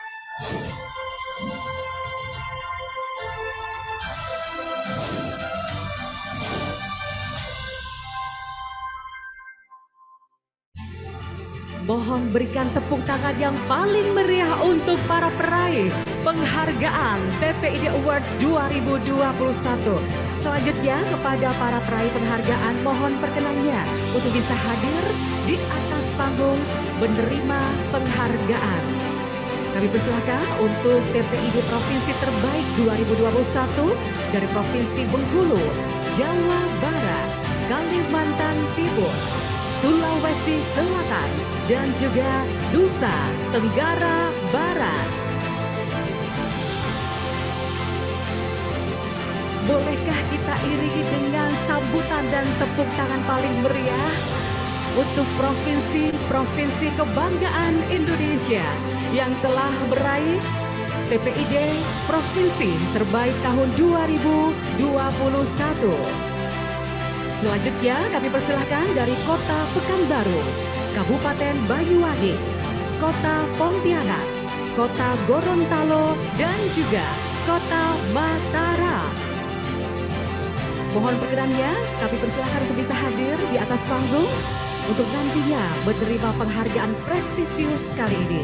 Mohon berikan tepuk tangan yang paling meriah untuk para peraih penghargaan T P I D Awards dua ribu dua puluh satu. Selanjutnya kepada para peraih penghargaan mohon perkenannya untuk bisa hadir di atas panggung menerima penghargaan. Kami persilakan untuk T P I D Provinsi Terbaik dua ribu dua puluh satu dari Provinsi Bengkulu, Jawa Barat, Kalimantan Timur. Sulawesi Selatan, dan juga Nusa Tenggara Barat. Bolehkah kita iringi dengan sambutan dan tepuk tangan paling meriah untuk provinsi-provinsi kebanggaan Indonesia yang telah meraih T P I D Provinsi Terbaik tahun dua ribu dua puluh satu. Selanjutnya kami persilahkan dari Kota Pekanbaru, Kabupaten Banyuwangi, Kota Pontianak, Kota Gorontalo, dan juga Kota Mataram. Mohon perkenannya, kami persilahkan untuk bisa hadir di atas panggung untuk nantinya menerima penghargaan prestisius kali ini.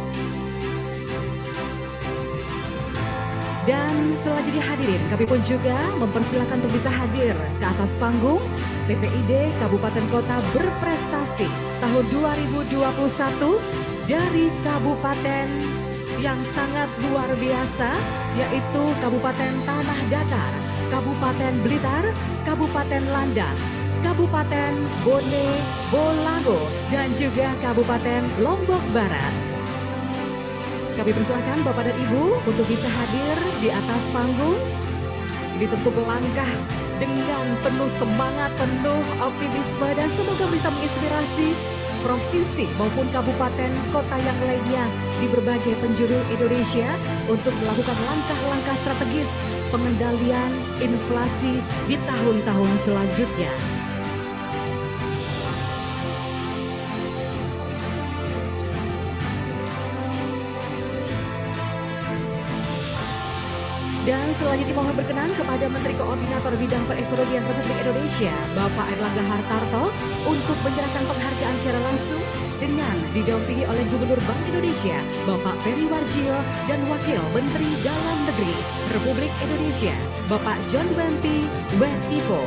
Dan selanjutnya hadirin, kami pun juga mempersilahkan untuk bisa hadir ke atas panggung T P I D Kabupaten Kota Berprestasi tahun dua ribu dua puluh satu dari kabupaten yang sangat luar biasa, yaitu Kabupaten Tanah Datar, Kabupaten Blitar, Kabupaten Landan, Kabupaten Bone Bolango, dan juga Kabupaten Lombok Barat. Kami persilahkan Bapak dan Ibu untuk bisa hadir di atas panggung. Ini tentu melangkah dengan penuh semangat, penuh optimisme, dan semoga bisa menginspirasi provinsi maupun kabupaten kota yang lainnya di berbagai penjuru Indonesia untuk melakukan langkah-langkah strategis pengendalian inflasi di tahun-tahun selanjutnya. Dan selanjutnya mohon berkenan kepada Menteri Koordinator Bidang Perekonomian Republik Indonesia, Bapak Airlangga Hartarto, untuk menyerahkan penghargaan secara langsung dengan didampingi oleh Gubernur Bank Indonesia, Bapak Peri Warjio, dan Wakil Menteri Dalam Negeri Republik Indonesia, Bapak John Wempi Wetipo.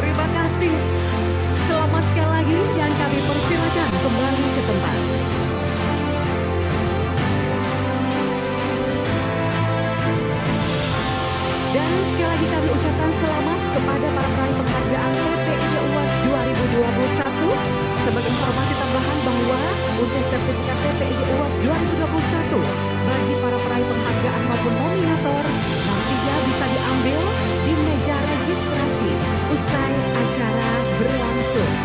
Selamat sekali lagi dan kami persilakan kembali ke tempat. dua ribu dua puluh satu bagi para peraih penghargaan maupun nominator nantinya bisa diambil di meja registrasi usai acara berlangsung.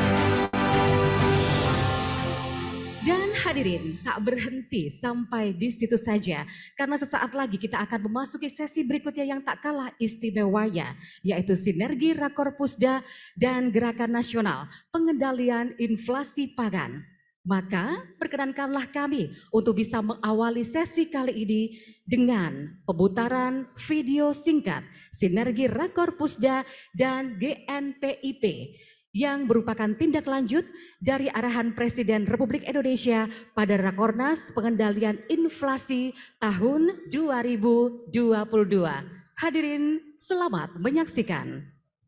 Dan hadirin, tak berhenti sampai di situ saja, karena sesaat lagi kita akan memasuki sesi berikutnya yang tak kalah istimewanya, yaitu Sinergi Rakor Pusda dan Gerakan Nasional Pengendalian Inflasi Pangan. Maka perkenankanlah kami untuk bisa mengawali sesi kali ini dengan pemutaran video singkat Sinergi Rakor Pusda dan G N P I P yang merupakan tindak lanjut dari arahan Presiden Republik Indonesia pada Rakornas Pengendalian Inflasi tahun dua ribu dua puluh dua. Hadirin, selamat menyaksikan.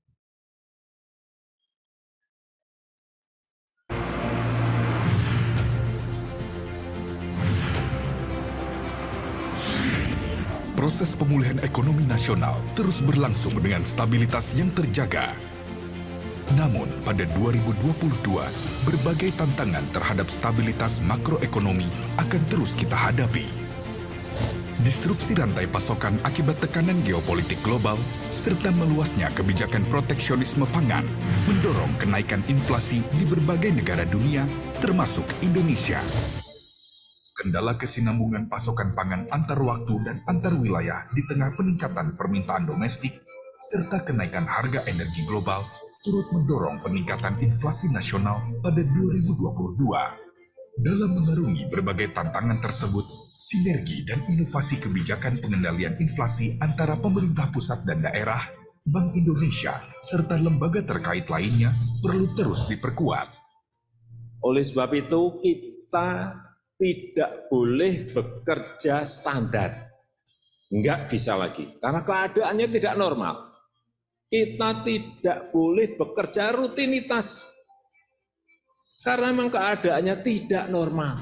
Proses pemulihan ekonomi nasional terus berlangsung dengan stabilitas yang terjaga. Namun, pada dua ribu dua puluh dua, berbagai tantangan terhadap stabilitas makroekonomi akan terus kita hadapi. Disrupsi rantai pasokan akibat tekanan geopolitik global, serta meluasnya kebijakan proteksionisme pangan, mendorong kenaikan inflasi di berbagai negara dunia, termasuk Indonesia. Kendala kesinambungan pasokan pangan antar waktu dan antar wilayah di tengah peningkatan permintaan domestik, serta kenaikan harga energi global, turut mendorong peningkatan inflasi nasional pada dua ribu dua puluh dua. Dalam mengarungi berbagai tantangan tersebut, sinergi dan inovasi kebijakan pengendalian inflasi antara pemerintah pusat dan daerah, Bank Indonesia, serta lembaga terkait lainnya perlu terus diperkuat. Oleh sebab itu, kita tidak boleh bekerja standar. Enggak bisa lagi, karena keadaannya tidak normal. Kita tidak boleh bekerja rutinitas, karena memang keadaannya tidak normal.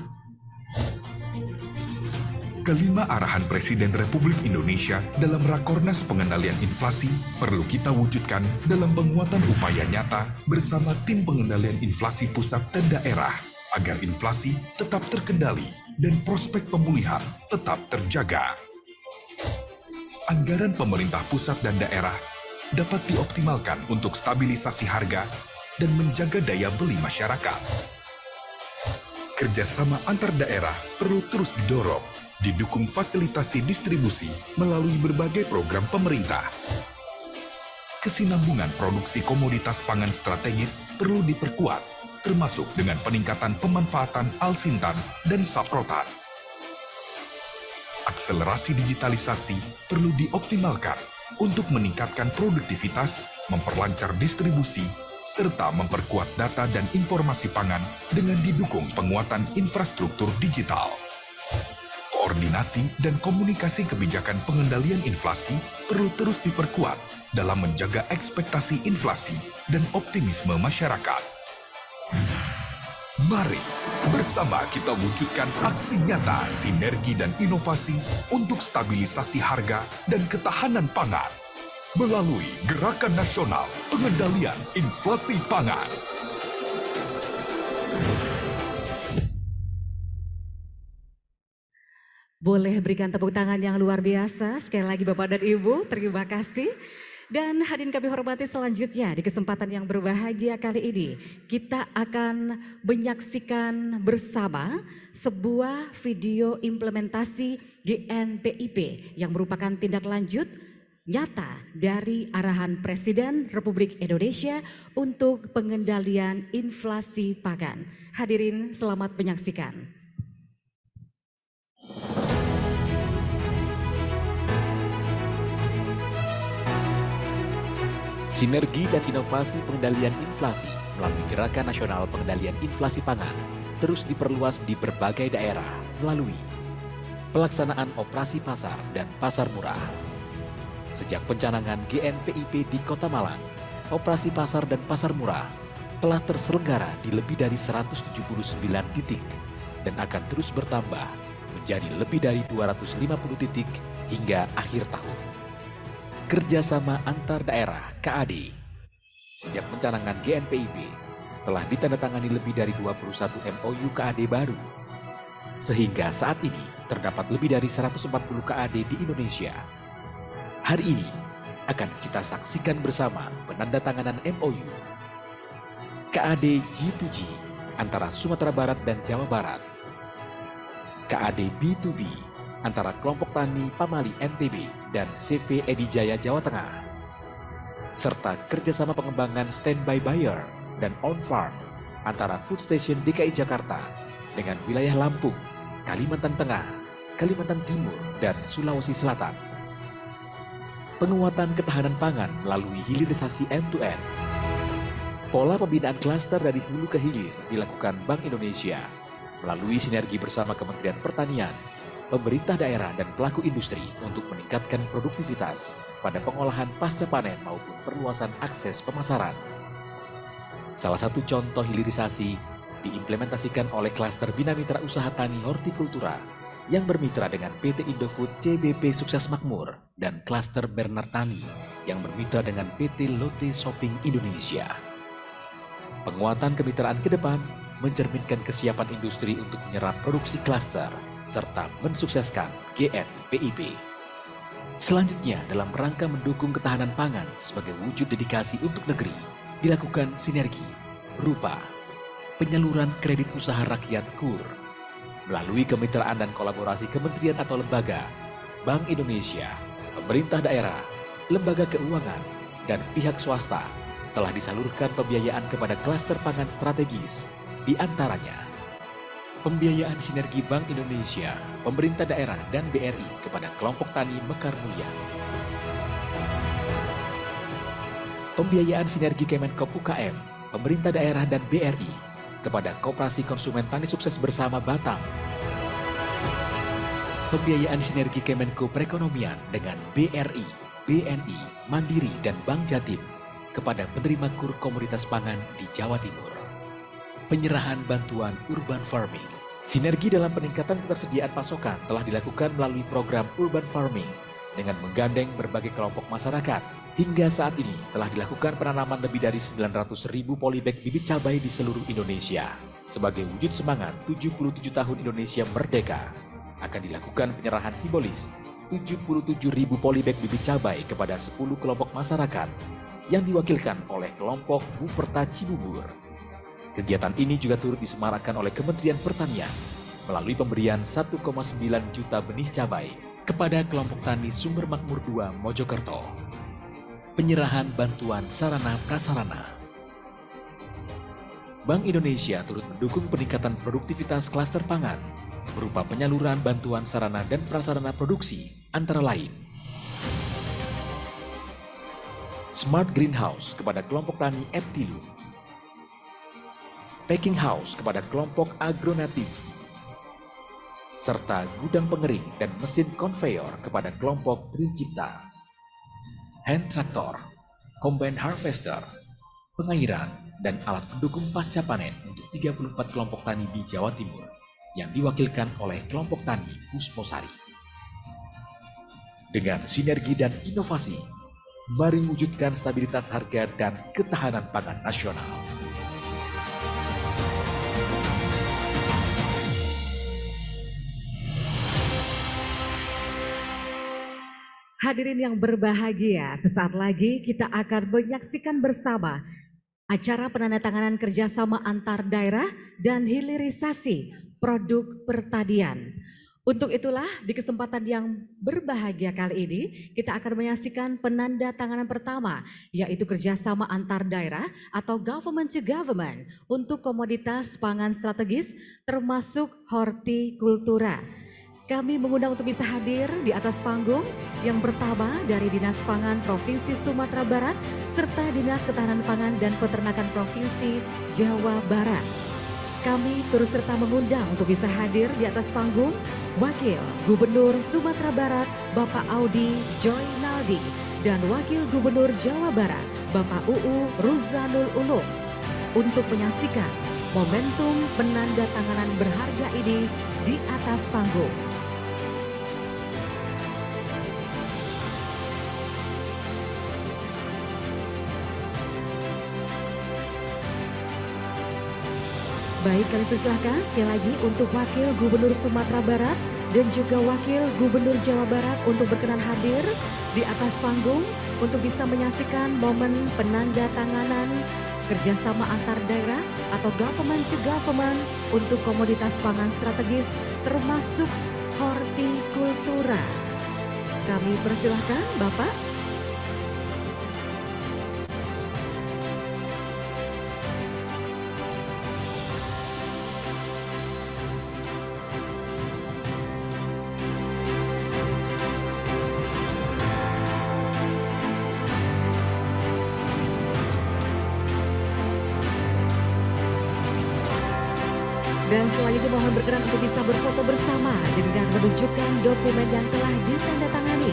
Kelima arahan Presiden Republik Indonesia dalam Rakornas Pengendalian Inflasi perlu kita wujudkan dalam penguatan upaya nyata bersama tim pengendalian inflasi pusat dan daerah, agar inflasi tetap terkendali dan prospek pemulihan tetap terjaga. Anggaran pemerintah pusat dan daerah dapat dioptimalkan untuk stabilisasi harga dan menjaga daya beli masyarakat. Kerjasama antar daerah perlu terus didorong, didukung fasilitasi distribusi melalui berbagai program pemerintah. Kesinambungan produksi komoditas pangan strategis perlu diperkuat, termasuk dengan peningkatan pemanfaatan alsintan dan saprotan. Akselerasi digitalisasi perlu dioptimalkan untuk meningkatkan produktivitas, memperlancar distribusi, serta memperkuat data dan informasi pangan dengan didukung penguatan infrastruktur digital. Koordinasi dan komunikasi kebijakan pengendalian inflasi perlu terus diperkuat dalam menjaga ekspektasi inflasi dan optimisme masyarakat. Mari bersama kita wujudkan aksi nyata sinergi dan inovasi untuk stabilisasi harga dan ketahanan pangan melalui Gerakan Nasional Pengendalian Inflasi Pangan. Boleh berikan tepuk tangan yang luar biasa sekali lagi Bapak dan Ibu, terima kasih. Dan hadirin kami hormati selanjutnya di kesempatan yang berbahagia kali ini kita akan menyaksikan bersama sebuah video implementasi G N P I P yang merupakan tindak lanjut nyata dari arahan Presiden Republik Indonesia untuk pengendalian inflasi pangan. Hadirin selamat menyaksikan. Sinergi dan inovasi pengendalian inflasi melalui Gerakan Nasional Pengendalian Inflasi Pangan terus diperluas di berbagai daerah melalui pelaksanaan operasi pasar dan pasar murah. Sejak pencanangan G N P I P di Kota Malang, operasi pasar dan pasar murah telah terselenggara di lebih dari seratus tujuh puluh sembilan titik dan akan terus bertambah menjadi lebih dari dua ratus lima puluh titik hingga akhir tahun. Kerjasama antar daerah K A D. Sejak pencanangan G N P I P, telah ditandatangani lebih dari dua puluh satu M O U K A D baru. sehingga saat ini terdapat lebih dari seratus empat puluh K A D di Indonesia. Hari ini akan kita saksikan bersama penandatanganan M O U K A D G dua G antara Sumatera Barat dan Jawa Barat, K A D B dua B antara kelompok tani Pamali N T B dan C V Edi Jaya Jawa Tengah, serta kerjasama pengembangan standby buyer dan on-farm antara Food Station D K I Jakarta dengan wilayah Lampung, Kalimantan Tengah, Kalimantan Timur, dan Sulawesi Selatan. Penguatan ketahanan pangan melalui hilirisasi end-to-end. Pola pembinaan klaster dari hulu ke hilir dilakukan Bank Indonesia melalui sinergi bersama Kementerian Pertanian, pemerintah daerah, dan pelaku industri untuk meningkatkan produktivitas pada pengolahan pasca panen maupun perluasan akses pemasaran. Salah satu contoh hilirisasi diimplementasikan oleh klaster Bina Mitra Usaha Tani Hortikultura yang bermitra dengan P T Indofood C B P Sukses Makmur dan klaster Bernard Tani yang bermitra dengan P T Lotte Shopping Indonesia. Penguatan kemitraan ke depan mencerminkan kesiapan industri untuk menyerap produksi klaster serta mensukseskan G N P I P. Selanjutnya, dalam rangka mendukung ketahanan pangan sebagai wujud dedikasi untuk negeri, dilakukan sinergi berupa penyaluran kredit usaha rakyat K U R melalui kemitraan dan kolaborasi kementerian atau lembaga, Bank Indonesia, pemerintah daerah, lembaga keuangan, dan pihak swasta telah disalurkan pembiayaan kepada klaster pangan strategis, di antaranya pembiayaan sinergi Bank Indonesia, pemerintah daerah, dan B R I kepada kelompok tani Mekar Mulia. Pembiayaan sinergi Kemenkop U K M, pemerintah daerah, dan B R I kepada Koperasi Konsumen Tani Sukses Bersama Batam. Pembiayaan sinergi Kemenko Perekonomian dengan B R I, B N I, Mandiri, dan Bank Jatim kepada penerima K U R komoditas pangan di Jawa Timur. Penyerahan bantuan urban farming. Sinergi dalam peningkatan ketersediaan pasokan telah dilakukan melalui program urban farming dengan menggandeng berbagai kelompok masyarakat. Hingga saat ini telah dilakukan penanaman lebih dari sembilan ratus ribu polybag bibit cabai di seluruh Indonesia. Sebagai wujud semangat tujuh puluh tujuh tahun Indonesia Merdeka, akan dilakukan penyerahan simbolis tujuh puluh tujuh ribu polybag bibit cabai kepada sepuluh kelompok masyarakat yang diwakilkan oleh kelompok Buperta Cibubur. Kegiatan ini juga turut disemarakan oleh Kementerian Pertanian melalui pemberian satu koma sembilan juta benih cabai kepada kelompok tani Sumber Makmur dua Mojokerto. Penyerahan bantuan sarana prasarana. Bank Indonesia turut mendukung peningkatan produktivitas klaster pangan berupa penyaluran bantuan sarana dan prasarana produksi antara lain Smart Greenhouse kepada kelompok tani Eptilu, Packing House kepada kelompok Agronatif, serta gudang pengering dan mesin konveyor kepada kelompok Tricipta. Hand traktor, combine harvester, pengairan, dan alat pendukung pasca panen untuk tiga puluh empat kelompok tani di Jawa Timur yang diwakilkan oleh kelompok tani Pusposari. Dengan sinergi dan inovasi, mari wujudkan stabilitas harga dan ketahanan pangan nasional. Hadirin yang berbahagia, sesaat lagi kita akan menyaksikan bersama acara penandatanganan kerjasama antar daerah dan hilirisasi produk pertanian. Untuk itulah di kesempatan yang berbahagia kali ini kita akan menyaksikan penandatanganan pertama, yaitu kerjasama antar daerah atau government to government untuk komoditas pangan strategis termasuk hortikultura. Kami mengundang untuk bisa hadir di atas panggung yang pertama dari Dinas Pangan Provinsi Sumatera Barat serta Dinas Ketahanan Pangan dan Peternakan Provinsi Jawa Barat. Kami turut serta mengundang untuk bisa hadir di atas panggung Wakil Gubernur Sumatera Barat Bapak Audi Joy Naldi dan Wakil Gubernur Jawa Barat Bapak U U Ruzanul Ulum untuk menyaksikan momentum penandatanganan berharga ini di atas panggung. Baik, kami persilahkan sekali lagi untuk Wakil Gubernur Sumatera Barat dan juga Wakil Gubernur Jawa Barat untuk berkenan hadir di atas panggung untuk bisa menyaksikan momen penandatanganan kerjasama antar daerah atau government to government untuk komoditas pangan strategis termasuk hortikultura. Kami persilahkan Bapak. Dan selanjutnya mohon berkenan untuk bisa berfoto bersama dengan menunjukkan dokumen yang telah ditandatangani.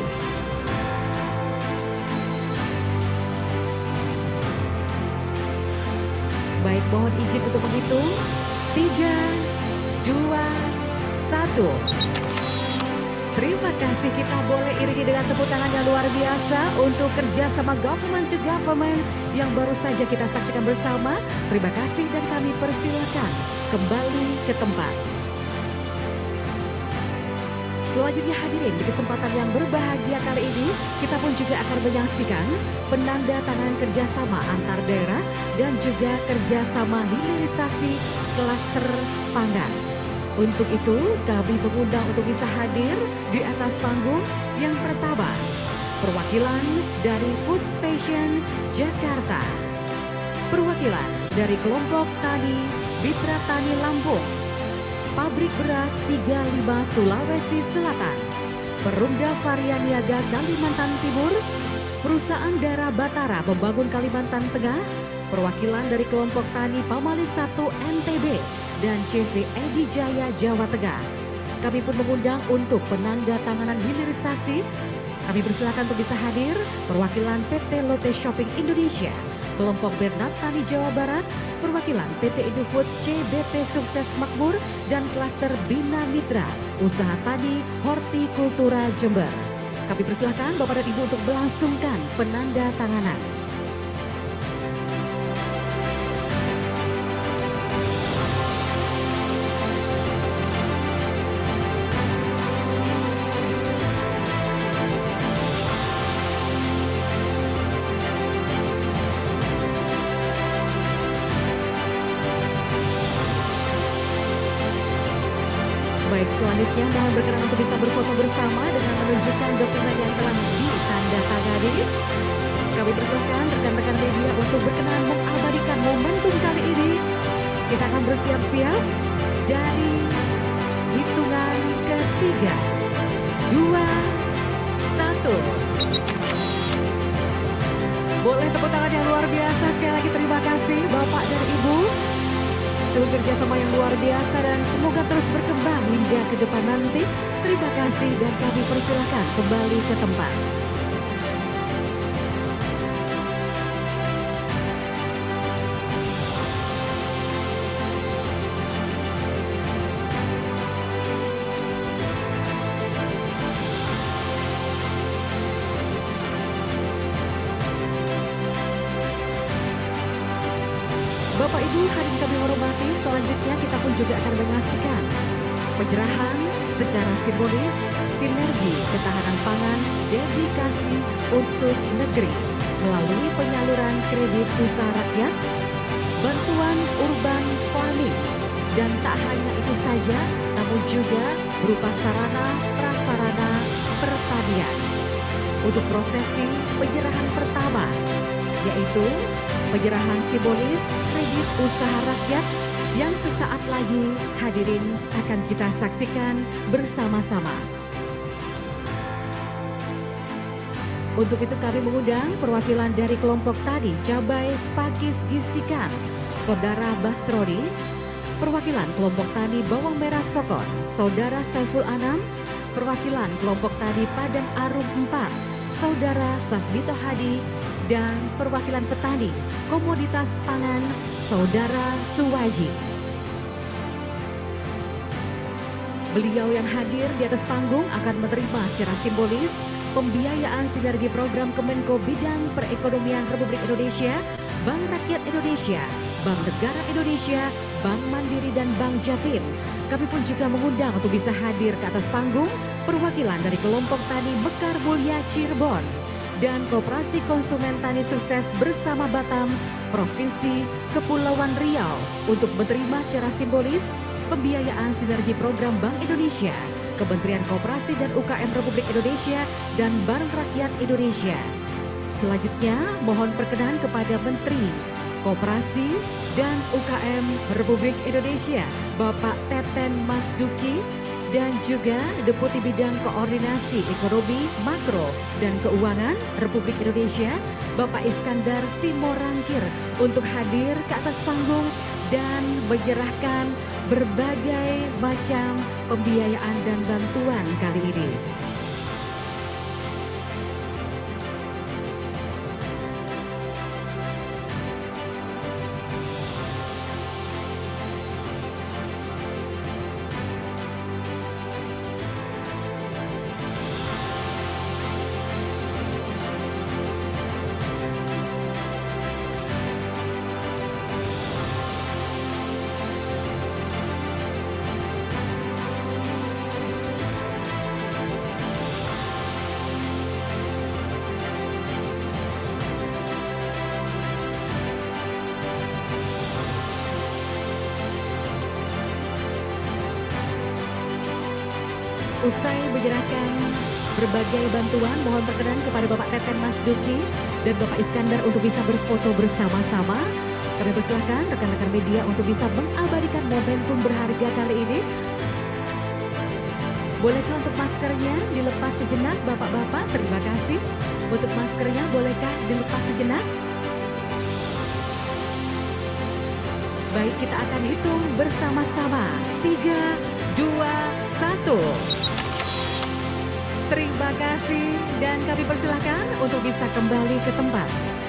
Baik, mohon izin untuk menghitung. Tiga, dua, satu. Terima kasih, kita boleh iringi dengan tepuk tangan yang luar biasa untuk kerjasama government to government yang baru saja kita saksikan bersama. Terima kasih dan kami persilakan kembali ke tempat. Selanjutnya hadirin, di kesempatan yang berbahagia kali ini, kita pun juga akan menyaksikan penandatanganan kerjasama antar daerah dan juga kerjasama hilirisasi klaster pangan. Untuk itu, kami mengundang untuk bisa hadir di atas panggung yang pertama, perwakilan dari Food Station Jakarta, perwakilan dari kelompok tani Mitra Tani Lampung, Pabrik Beras tiga puluh lima Sulawesi Selatan, Perumda Varian Niaga Kalimantan Timur, Perusahaan Darah Batara Membangun Kalimantan Tengah, perwakilan dari kelompok tani Pamalis satu N T B, dan C V Edi Jaya Jawa Tengah. Kami pun mengundang untuk penandatanganan hilirisasi. Kami persilakan untuk bisa hadir perwakilan P T Lotte Shopping Indonesia, kelompok Bernat Tani Jawa Barat, perwakilan P T Indofood C B P Sukses Makmur, dan klaster Bina Mitra Usaha Tani Hortikultura Jember. Kami persilakan Bapak dan Ibu untuk melangsungkan penandatanganan. Baik, selanjutnya mohon berkenan untuk bisa berfoto bersama dengan menunjukkan dokumen yang telah ditandatangani. Kami persilakan rekan-rekan media untuk berkenan mengabadikan momentum kali ini. Kita akan bersiap-siap dari hitungan ketiga, dua, satu. Boleh tepuk tangan yang luar biasa. Sekali lagi terima kasih Bapak dan Ibu. Sungguh kerjasama yang luar biasa dan semoga terus berkembang hingga ke depan nanti. Terima kasih dan kami persilakan kembali ke tempat. Bapak Ibu, hadirin kami hormati, selanjutnya kita pun juga akan menyaksikan penyerahan secara simbolis sinergi ketahanan pangan dedikasi untuk negeri melalui penyaluran kredit usaha rakyat, bantuan urban farming, dan tak hanya itu saja, namun juga berupa sarana prasarana pertanian. Untuk prosesi penyerahan pertama, yaitu penyerahan simbolis kredit usaha rakyat yang sesaat lagi hadirin akan kita saksikan bersama-sama. Untuk itu kami mengundang perwakilan dari kelompok tani Cabai Pakis Gisikan, Saudara Basrodi, perwakilan kelompok tani Bawang Merah Sokon, Saudara Saiful Anam, perwakilan kelompok tani Padang Arum empat, Saudara Sasmito Hadi, dan perwakilan petani komoditas pangan Saudara Suwaji. Beliau yang hadir di atas panggung akan menerima secara simbolis pembiayaan sinergi program Kemenko Bidang Perekonomian Republik Indonesia, Bank Rakyat Indonesia, Bank Negara Indonesia, Bank Mandiri dan Bank Jatim. Kami pun juga mengundang untuk bisa hadir ke atas panggung perwakilan dari kelompok tani Mekar Mulia Cirebon dan Koperasi Konsumen Tani Sukses Bersama Batam, Provinsi Kepulauan Riau untuk menerima secara simbolis pembiayaan sinergi program Bank Indonesia, Kementerian Koperasi dan U K M Republik Indonesia, dan Bank Rakyat Indonesia. Selanjutnya, mohon perkenan kepada Menteri Koperasi dan U K M Republik Indonesia, Bapak Teten Mas Duki, dan juga Deputi Bidang Koordinasi Ekonomi Makro dan Keuangan Republik Indonesia, Bapak Iskandar Simorangkir, untuk hadir ke atas panggung dan menyerahkan berbagai macam pembiayaan dan bantuan kali ini. Usai menyerahkan berbagai bantuan, mohon perkenan kepada Bapak Teten Mas Duki dan Bapak Iskandar untuk bisa berfoto bersama-sama. Kami persilahkan rekan-rekan media untuk bisa mengabadikan momentum berharga kali ini. Bolehkah untuk maskernya dilepas sejenak, Bapak-Bapak? Terima kasih. Untuk maskernya bolehkah dilepas sejenak? Baik, kita akan hitung bersama-sama. Tiga, dua, satu. Terima kasih dan kami persilahkan untuk bisa kembali ke tempat.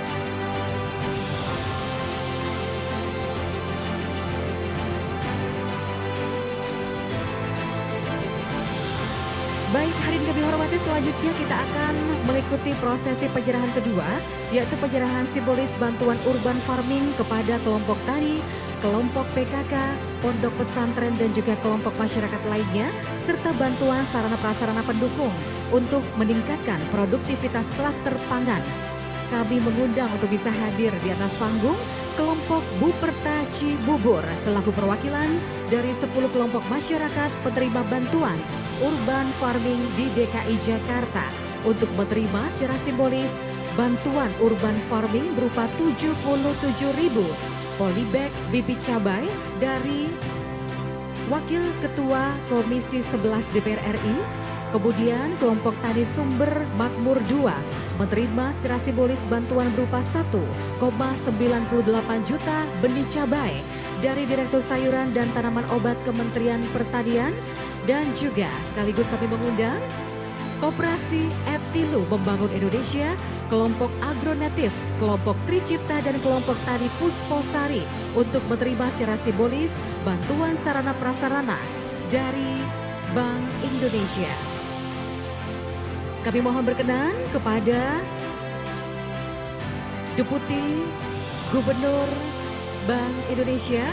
Baik, hadirin kami hormati, selanjutnya kita akan mengikuti prosesi penyerahan kedua, yaitu penyerahan simbolis bantuan urban farming kepada kelompok tani, kelompok P K K, pondok pesantren dan juga kelompok masyarakat lainnya, serta bantuan sarana prasarana pendukung untuk meningkatkan produktivitas klaster pangan. Kami mengundang untuk bisa hadir di atas panggung kelompok Buperta Cibubur selaku perwakilan dari sepuluh kelompok masyarakat penerima bantuan urban farming di D K I Jakarta untuk menerima secara simbolis bantuan urban farming berupa tujuh puluh tujuh ribu polybag bibit cabai dari Wakil Ketua Komisi sebelas D P R R I. Kemudian kelompok tani Sumber Makmur dua menerima secara simbolis bantuan berupa satu koma sembilan delapan juta benih cabai dari Direktur Sayuran dan Tanaman Obat Kementerian Pertanian, dan juga sekaligus kami mengundang Koperasi Eptilu Membangun Indonesia, kelompok Agronatif, kelompok Tricipta dan kelompok Tani Pusposari untuk menerima secara simbolis bantuan sarana prasarana dari Bank Indonesia. Kami mohon berkenan kepada Deputi Gubernur Bank Indonesia,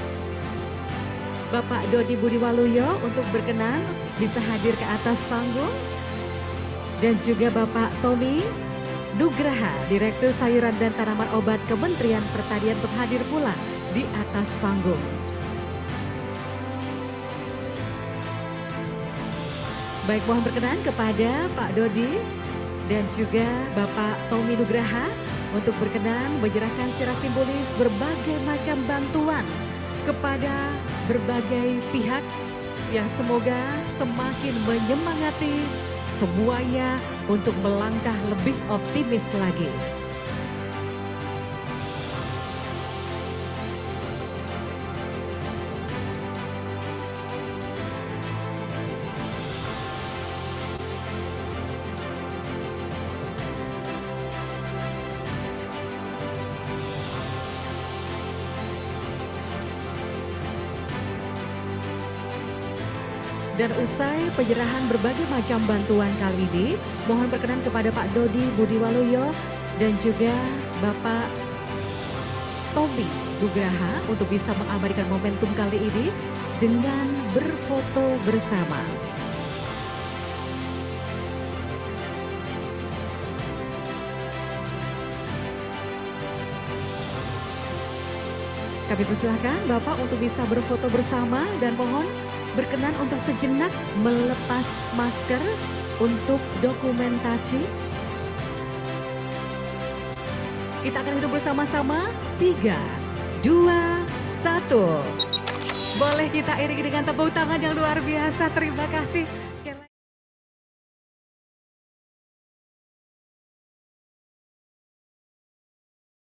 Bapak Dodi Budiwaluyo, untuk berkenan bisa hadir ke atas panggung, dan juga Bapak Tommy Nugraha, Direktur Sayuran dan Tanaman Obat Kementerian Pertanian, untuk hadir pula di atas panggung. Baik, mohon berkenan kepada Pak Dodi dan juga Bapak Tommy Nugraha untuk berkenan menyerahkan secara simbolis berbagai macam bantuan kepada berbagai pihak yang semoga semakin menyemangati semuanya untuk melangkah lebih optimis lagi. Dan usai penyerahan berbagai macam bantuan kali ini, mohon berkenan kepada Pak Dodi Budiwaluyo dan juga Bapak Tommy Nugraha untuk bisa mengabadikan momentum kali ini dengan berfoto bersama. Kami persilahkan Bapak untuk bisa berfoto bersama dan mohon berkenan untuk sejenak melepas masker untuk dokumentasi. Kita akan hitung bersama-sama, tiga, dua, satu. Boleh kita iringi dengan tepuk tangan yang luar biasa, terima kasih.